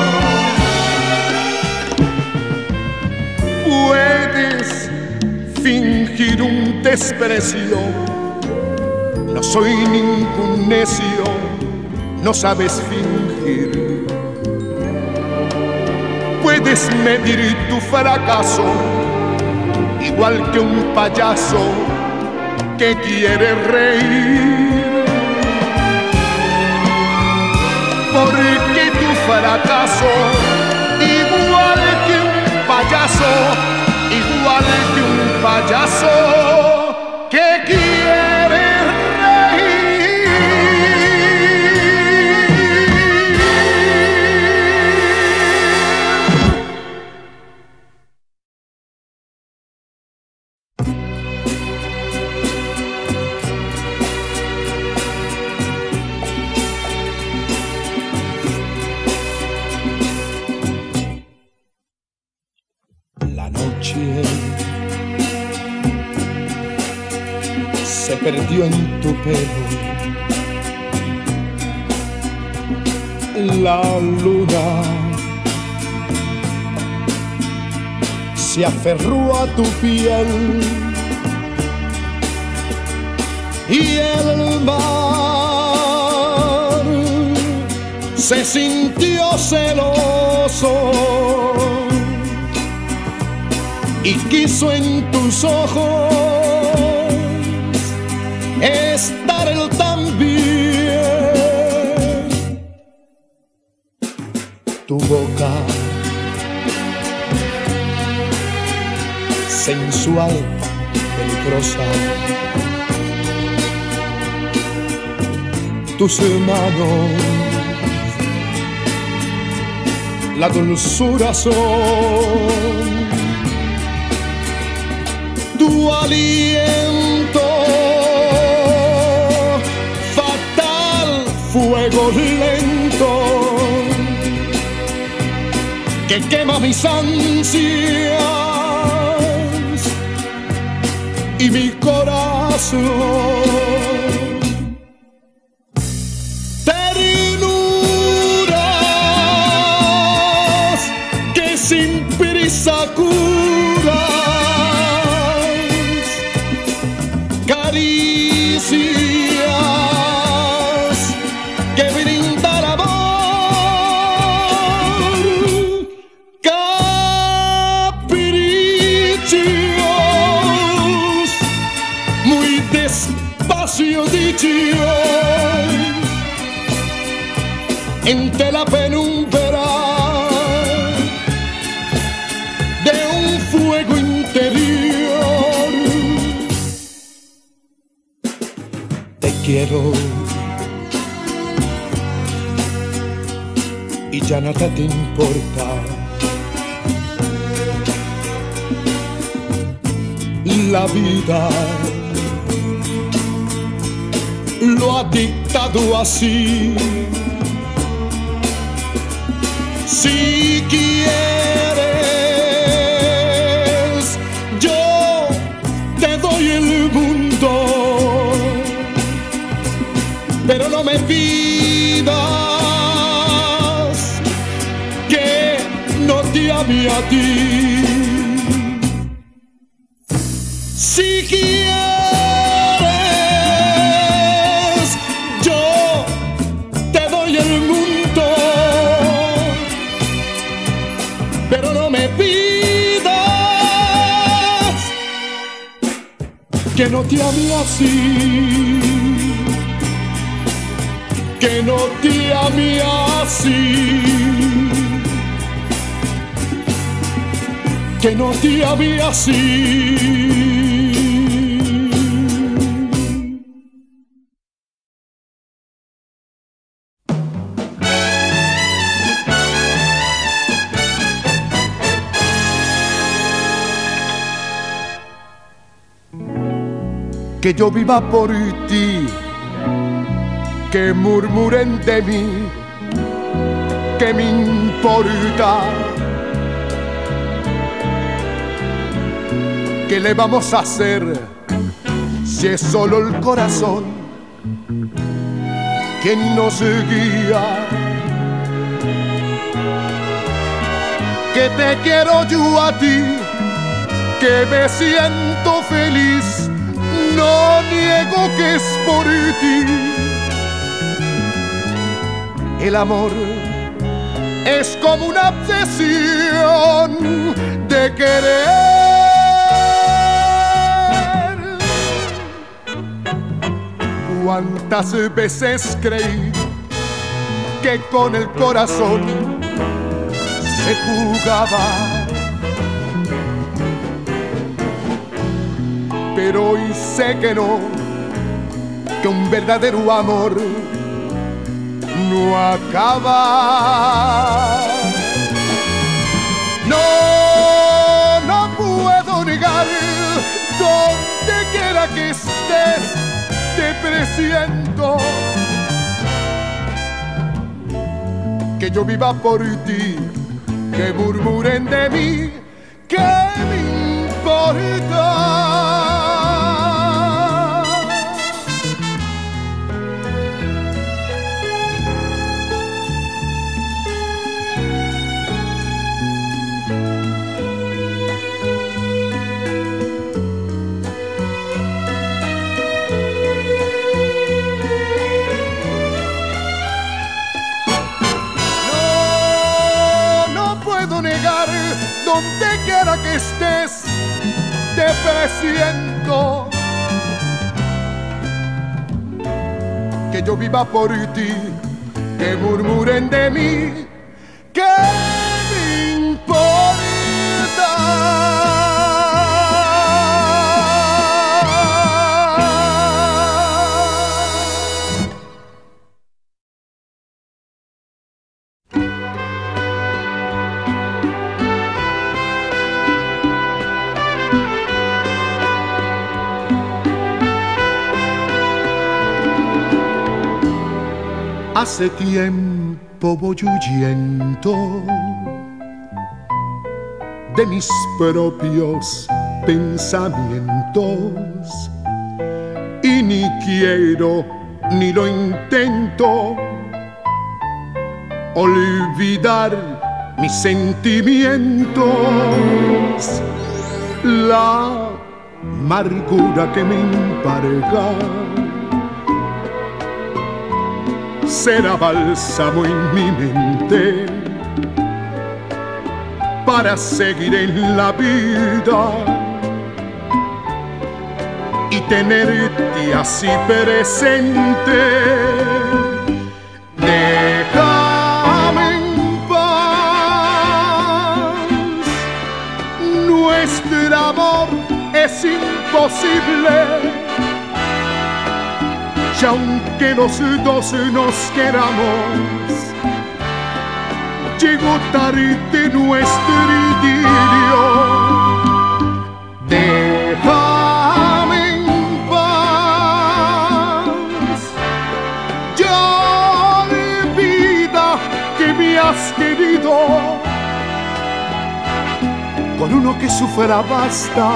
Puedes fingir un desprecio, no soy ningún necio, no sabes fingir. Puedes medir tu fracaso igual que un payaso que quiere reír. Porque tu fracaso igual que un payaso, igual que un payaso que quiere reír. silencio en tu pelo. La luna se aferró a tu piel y el mar se sintió celoso y quiso en tus ojos estar él también. Tu boca sensual, peligrosa, tus manos, la dulzura son, tu aliento, fatal fuego lento, que quema mis ansias y mi corazón. Ternuras que sin prisa curas, caricias que brinda el amor, caprichos muy despacio dichos entre la penumbra de un fuego interior. Te quiero y ya nada te importa. La vida lo ha dictado así. Si quieres, yo te doy el mundo, pero no me pidas que no te ame a ti. Si quieres, yo te doy el mundo, pero no me pidas que no te ame así, que no te ame así, que no te ame así. Que yo viva por ti, que murmuren de mí, que me importa. ¿Qué le vamos a hacer si es solo el corazón quien nos guía? Que te quiero yo a ti, que me siento feliz, no niego que es por ti. El amor es como una obsesión de querer. Cuántas veces creí que con el corazón se jugaba, pero hoy sé que no, que un verdadero amor no acaba. No, no puedo negar, donde quiera que estés, te presiento. Que yo viva por ti, que murmuren de mí, que me importa. siento que yo viva por ti, que murmuren de mí, ¿qué me importa? Hace tiempo voy huyendo de mis propios pensamientos y ni quiero ni lo intento olvidar mis sentimientos. La amargura que me embarga será bálsamo en mi mente para seguir en la vida y tenerte así presente. Déjame en paz, nuestro amor es imposible. Y aunque los dos nos queramos, llegó tarde nuestro idilio. Déjame en paz, ya olvida que me has querido. Con uno que sufra basta,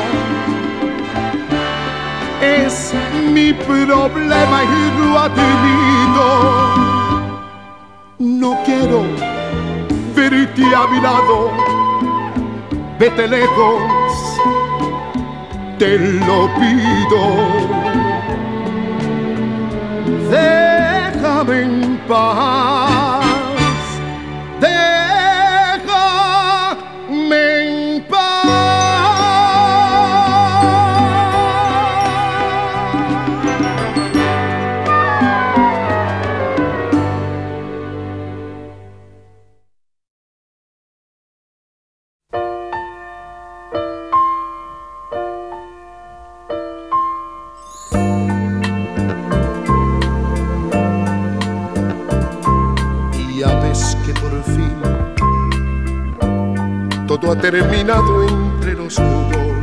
es mi problema y lo admito. No quiero verte a mi lado, vete lejos, te lo pido. Déjame en paz, déjame en paz. Todo ha terminado entre los dos.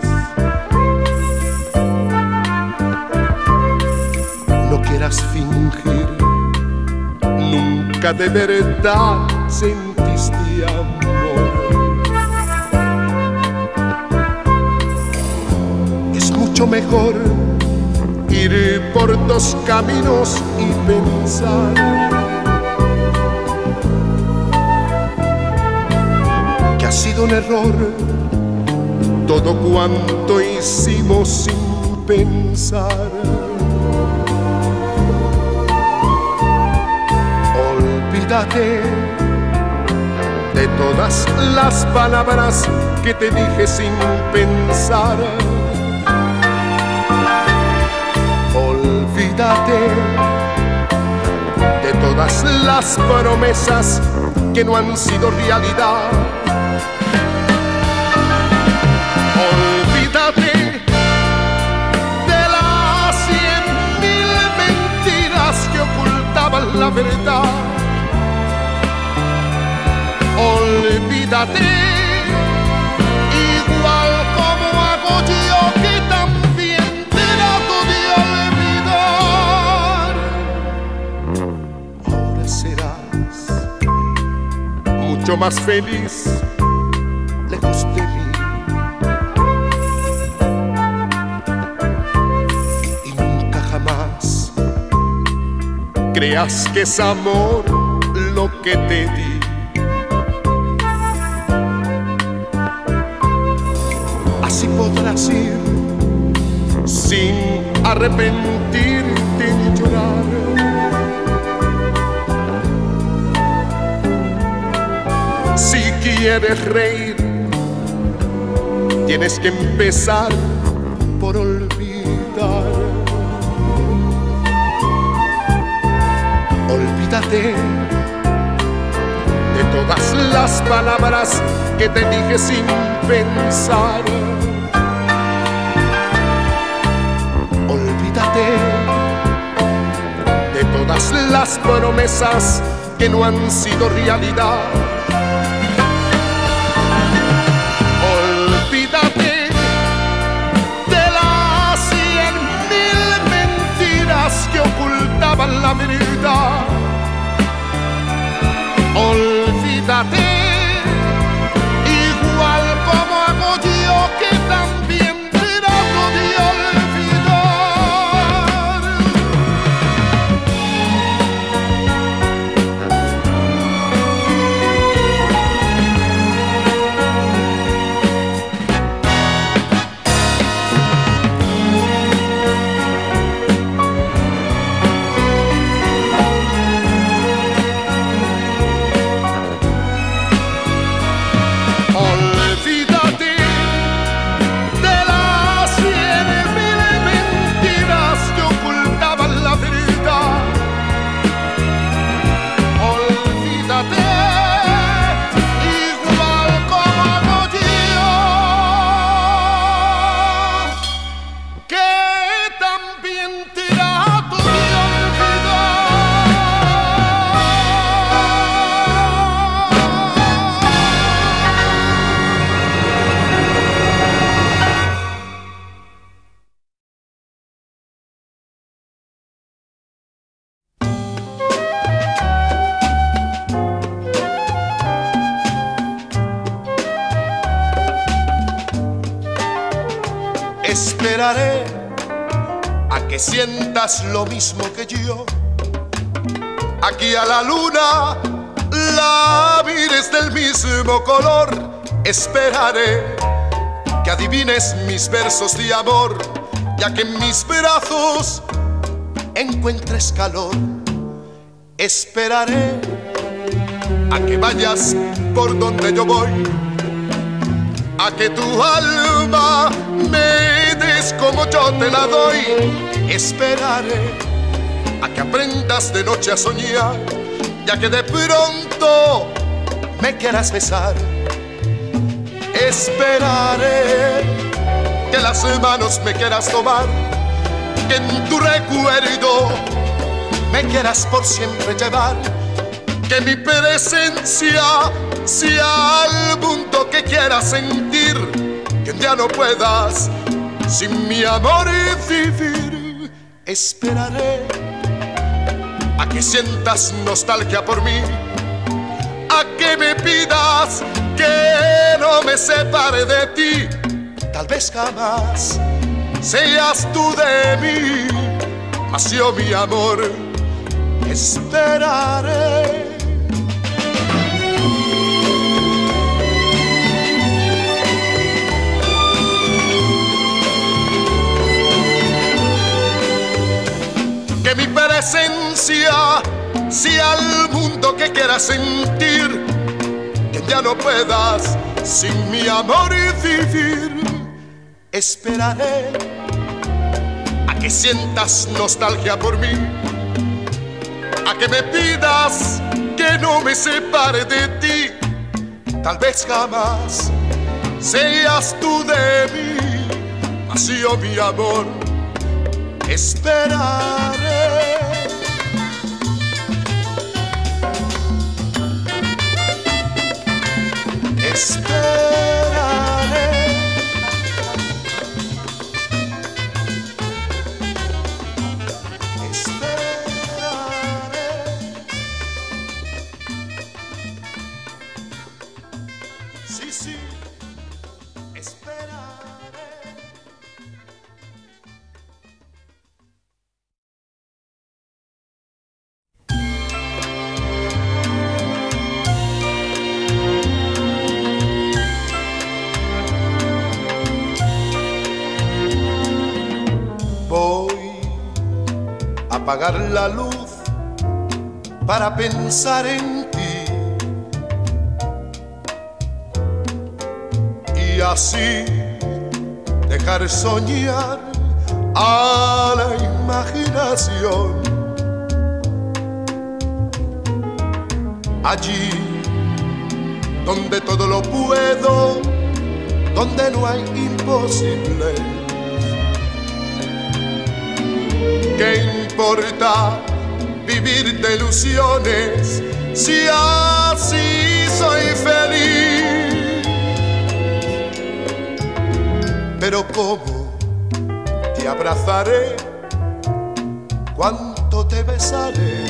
No quieras fingir, nunca de verdad sentiste amor. Es mucho mejor ir por dos caminos y pensar ha sido un error todo cuanto hicimos sin pensar. Olvídate de todas las palabras que te dije sin pensar. Olvídate de todas las promesas que no han sido realidad. Olvídate de las cien mil mentiras que ocultaban la verdad. Olvídate, igual como hago yo, que también trato de olvidar. Ahora serás mucho más feliz lejos de mí. Creas que es amor lo que te di. Así podrás ir sin arrepentirte ni llorar. Si quieres reír, tienes que empezar por olvidar. Olvídate de todas las palabras que te dije sin pensar. Olvídate de todas las promesas que no han sido realidad. Olvídate de las cien mil mentiras que ocultaban la verdad. Olvídate, igual como hago yo, que también trato de olvidar. Esperaré a que sientas lo mismo que yo. Aquí a la luna la mires del mismo color. Esperaré que adivines mis versos de amor, ya que en mis brazos encuentres calor. Esperaré a que vayas por donde yo voy, a que tu alma me des como yo te la doy. Esperaré a que aprendas de noche a soñar, ya que de pronto me quieras besar. Esperaré que las manos me quieras tomar, que en tu recuerdo me quieras por siempre llevar, que mi presencia sea al mundo que quieras sentir, que un día no puedas sin mi amor vivir. Esperaré a que sientas nostalgia por mí, a que me pidas que no me separe de ti. Tal vez jamás seas tú de mí, mas yo, mi amor, esperaré. Que mi presencia sea al mundo que quieras sentir, que ya no puedas sin mi amor vivir. Esperaré a que sientas nostalgia por mí, a que me pidas que no me separe de ti. Tal vez jamás seas tú de mí, mas yo, mi amor, esperaré. Esperaré. Esperaré. Sí, sí, esperaré. Apagar la luz para pensar en ti, y así dejar soñar a la imaginación. Allí donde todo lo puedo, donde no hay imposible. ¿Qué importa vivir de ilusiones si así soy feliz? Pero cómo te abrazaré, cuánto te besaré,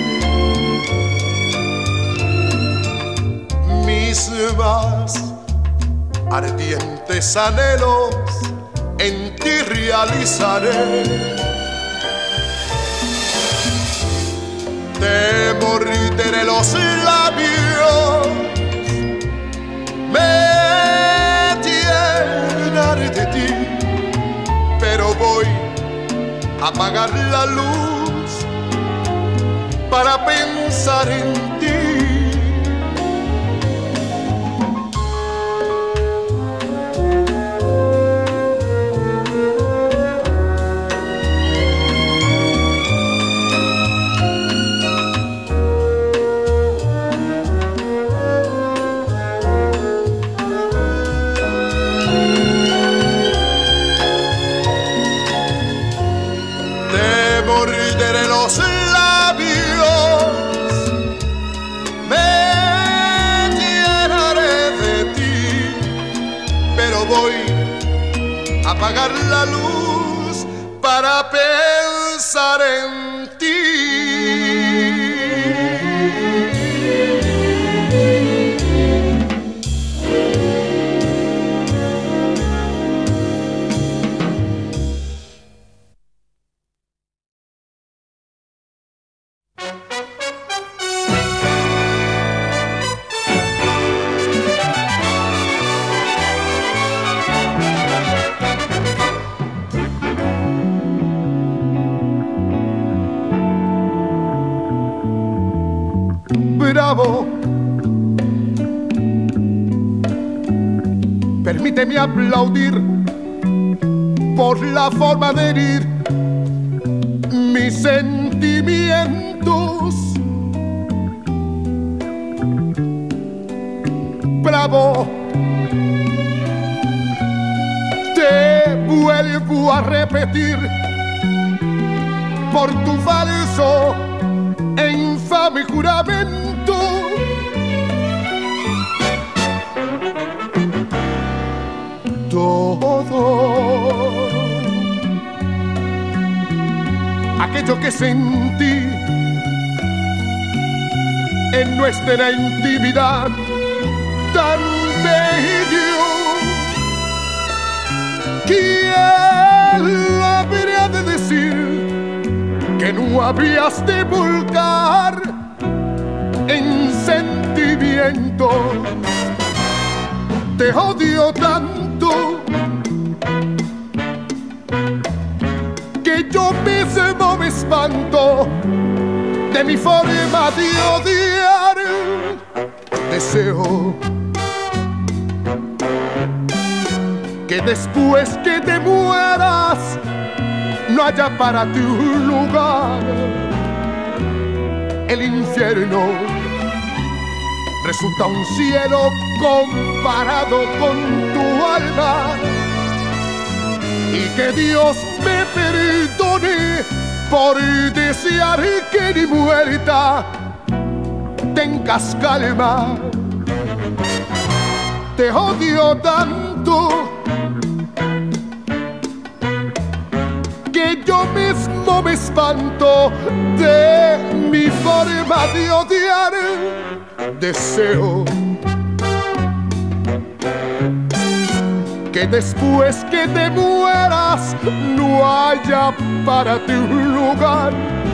mis más ardientes anhelos en ti realizaré. Te morderé los labios, me llenaré de ti, pero voy a apagar la luz para pensar en ti. Morderé los labios, me llenaré de ti, pero voy a apagar la luz para pensar en ti. Bravo, permíteme aplaudir por la forma de herir mis sentimientos. Bravo, te vuelvo a repetir por tu falso e infame juramento. Todo aquello que sentí en nuestra intimidad tan bello, ¿quién lo habría de decir que no habías de volcar en sentimiento? Te odio tanto que yo mismo me espanto de mi forma de odiar. Deseo que después que te mueras no haya para ti un lugar. El infierno resulta un cielo comparado con tu alma, y que Dios me perdone por desear que ni muerta tengas calma. Te odio tanto que yo mismo me espanto de mi forma de odiar. Deseo que después que te mueras no haya para ti un lugar.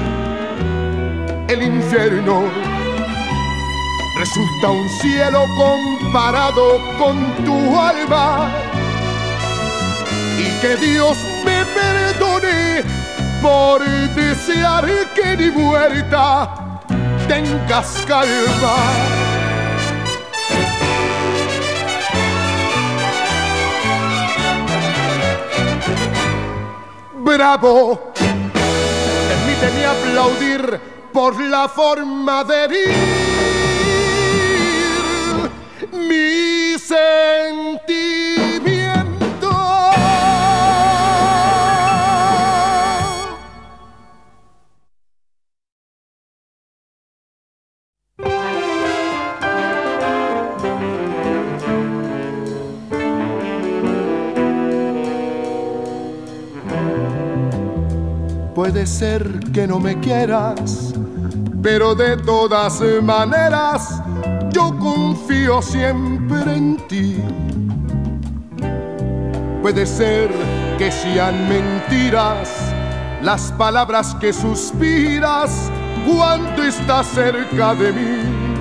El infierno resulta un cielo comparado con tu alma, y que Dios me perdone por desear que ni muerta tengas calma. bravo. Permíteme aplaudir por la forma de herir mi sentimiento. Puede ser que no me quieras, pero de todas maneras yo confío siempre en ti. Puede ser que sean mentiras las palabras que suspiras cuando estás cerca de mí.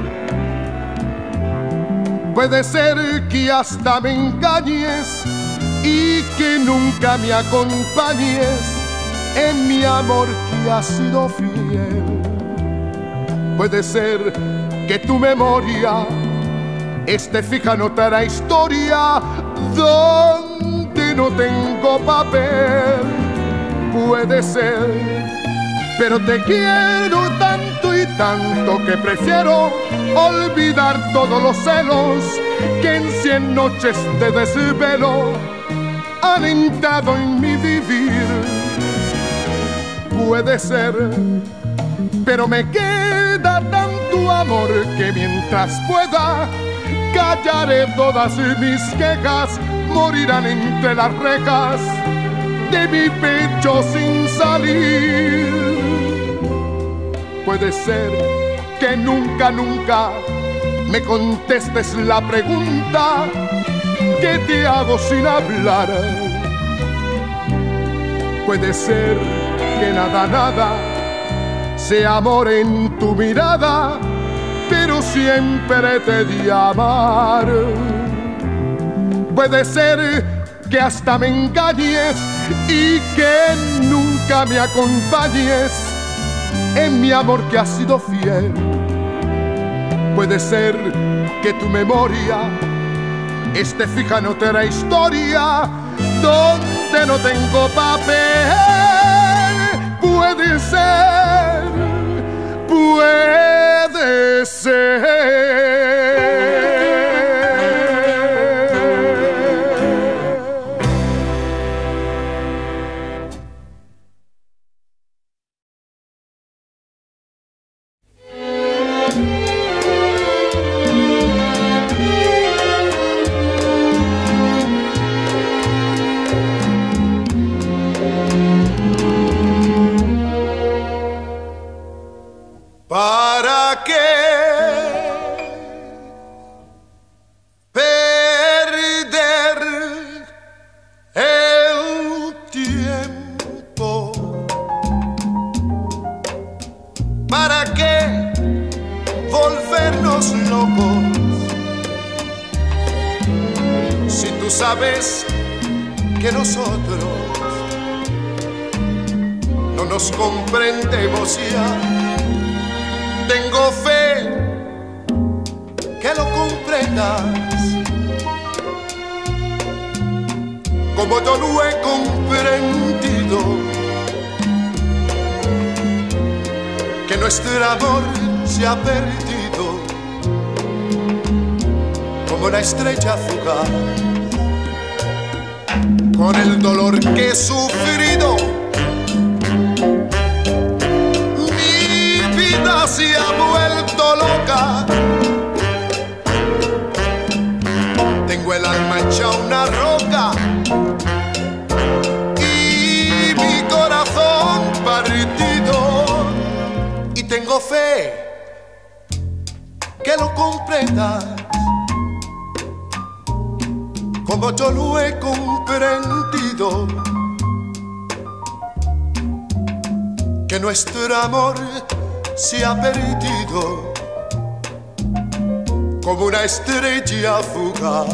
Puede ser que hasta me engañes y que nunca me acompañes en mi amor que ha sido fiel. Puede ser que tu memoria esté fija en otra historia donde no tengo papel. Puede ser, pero te quiero tanto y tanto que prefiero olvidar todos los celos que en cien noches de desvelo han entrado en mi vivir. Puede ser, pero me queda tanto amor que mientras pueda callaré todas mis quejas, morirán entre las rejas de mi pecho sin salir. Puede ser que nunca, nunca me contestes la pregunta que te hago sin hablar. Puede ser que nada, nada sea amor en tu mirada, pero siempre te di a amar. Puede ser que hasta me engañes y que nunca me acompañes en mi amor que ha sido fiel. Puede ser que tu memoria esté fija en otra historia donde no tengo papel. Puede ser, puede ser. ¿Para qué perder el tiempo? ¿Para qué volvernos locos? Si tú sabes que nosotros no nos comprendemos ya. Tengo fe que lo comprendas, como yo lo he comprendido, que nuestro amor se ha perdido como una estrella fugaz. Con el dolor que he sufrido, se ha vuelto loca. Tengo el alma hecha una roca y mi corazón partido. Y tengo fe que lo comprendas, como yo lo he comprendido, que nuestro amor se ha perdido como una estrella fugaz.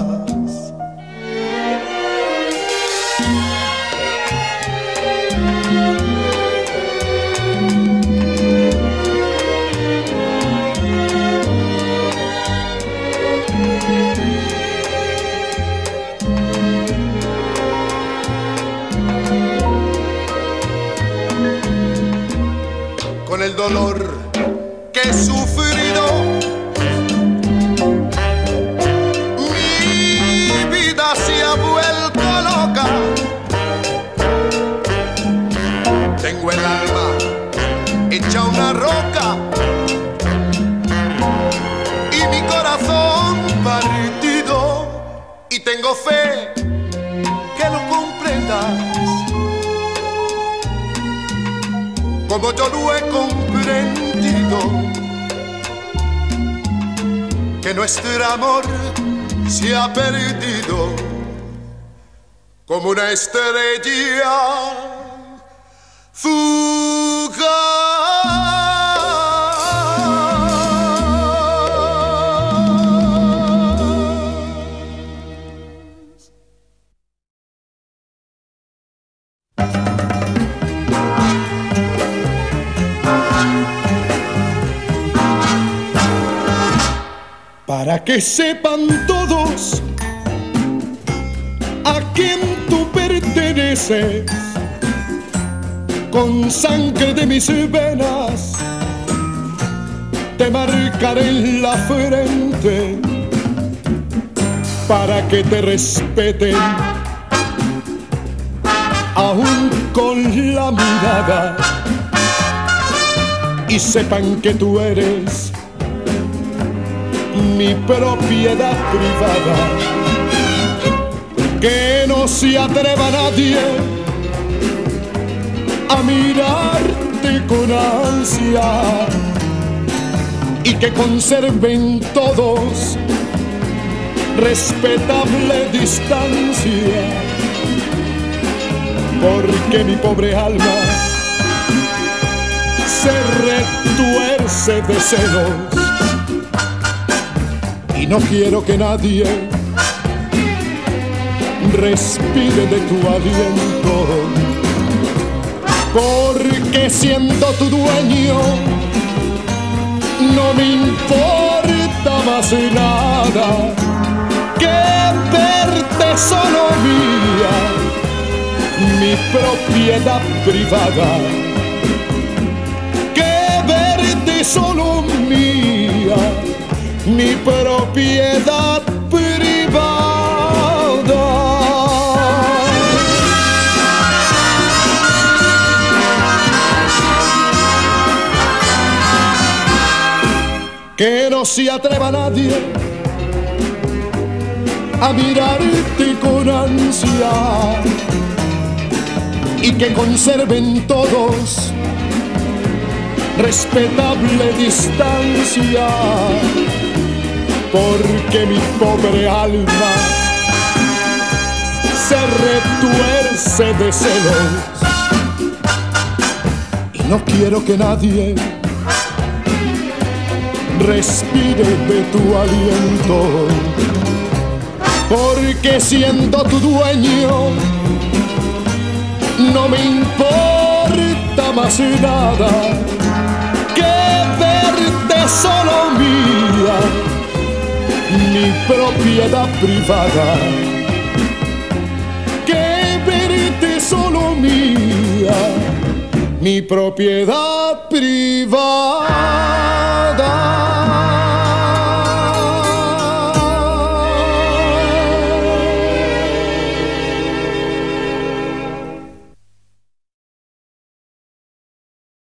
con el dolor que he sufrido. Mi vida se ha vuelto loca. Tengo el alma hecha una roca y mi corazón partido, y tengo fe que lo comprendas como yo lo he comprendido, que nuestro amor se ha perdido como una estrella fugaz. Para que sepan todos a quién tú perteneces, con sangre de mis venas te marcaré en la frente, para que te respeten aún con la mirada y sepan que tú eres mi propiedad privada. Que no se atreva nadie a mirarte con ansia y que conserven todos respetable distancia, porque mi pobre alma se retuerce de celos y no quiero que nadie respire de tu aliento, porque siendo tu dueño no me importa más nada que verte solo mía, mi propiedad privada, que verte solo mía, mi propiedad privada. Que no se atreva nadie a mirarte con ansia y que conserven todos respetable distancia, porque mi pobre alma se retuerce de celos y no quiero que nadie respire de tu aliento, porque siendo tu dueño no me importa más nada que verte solo mía, mi propiedad privada, que verte solo mía, mi propiedad privada.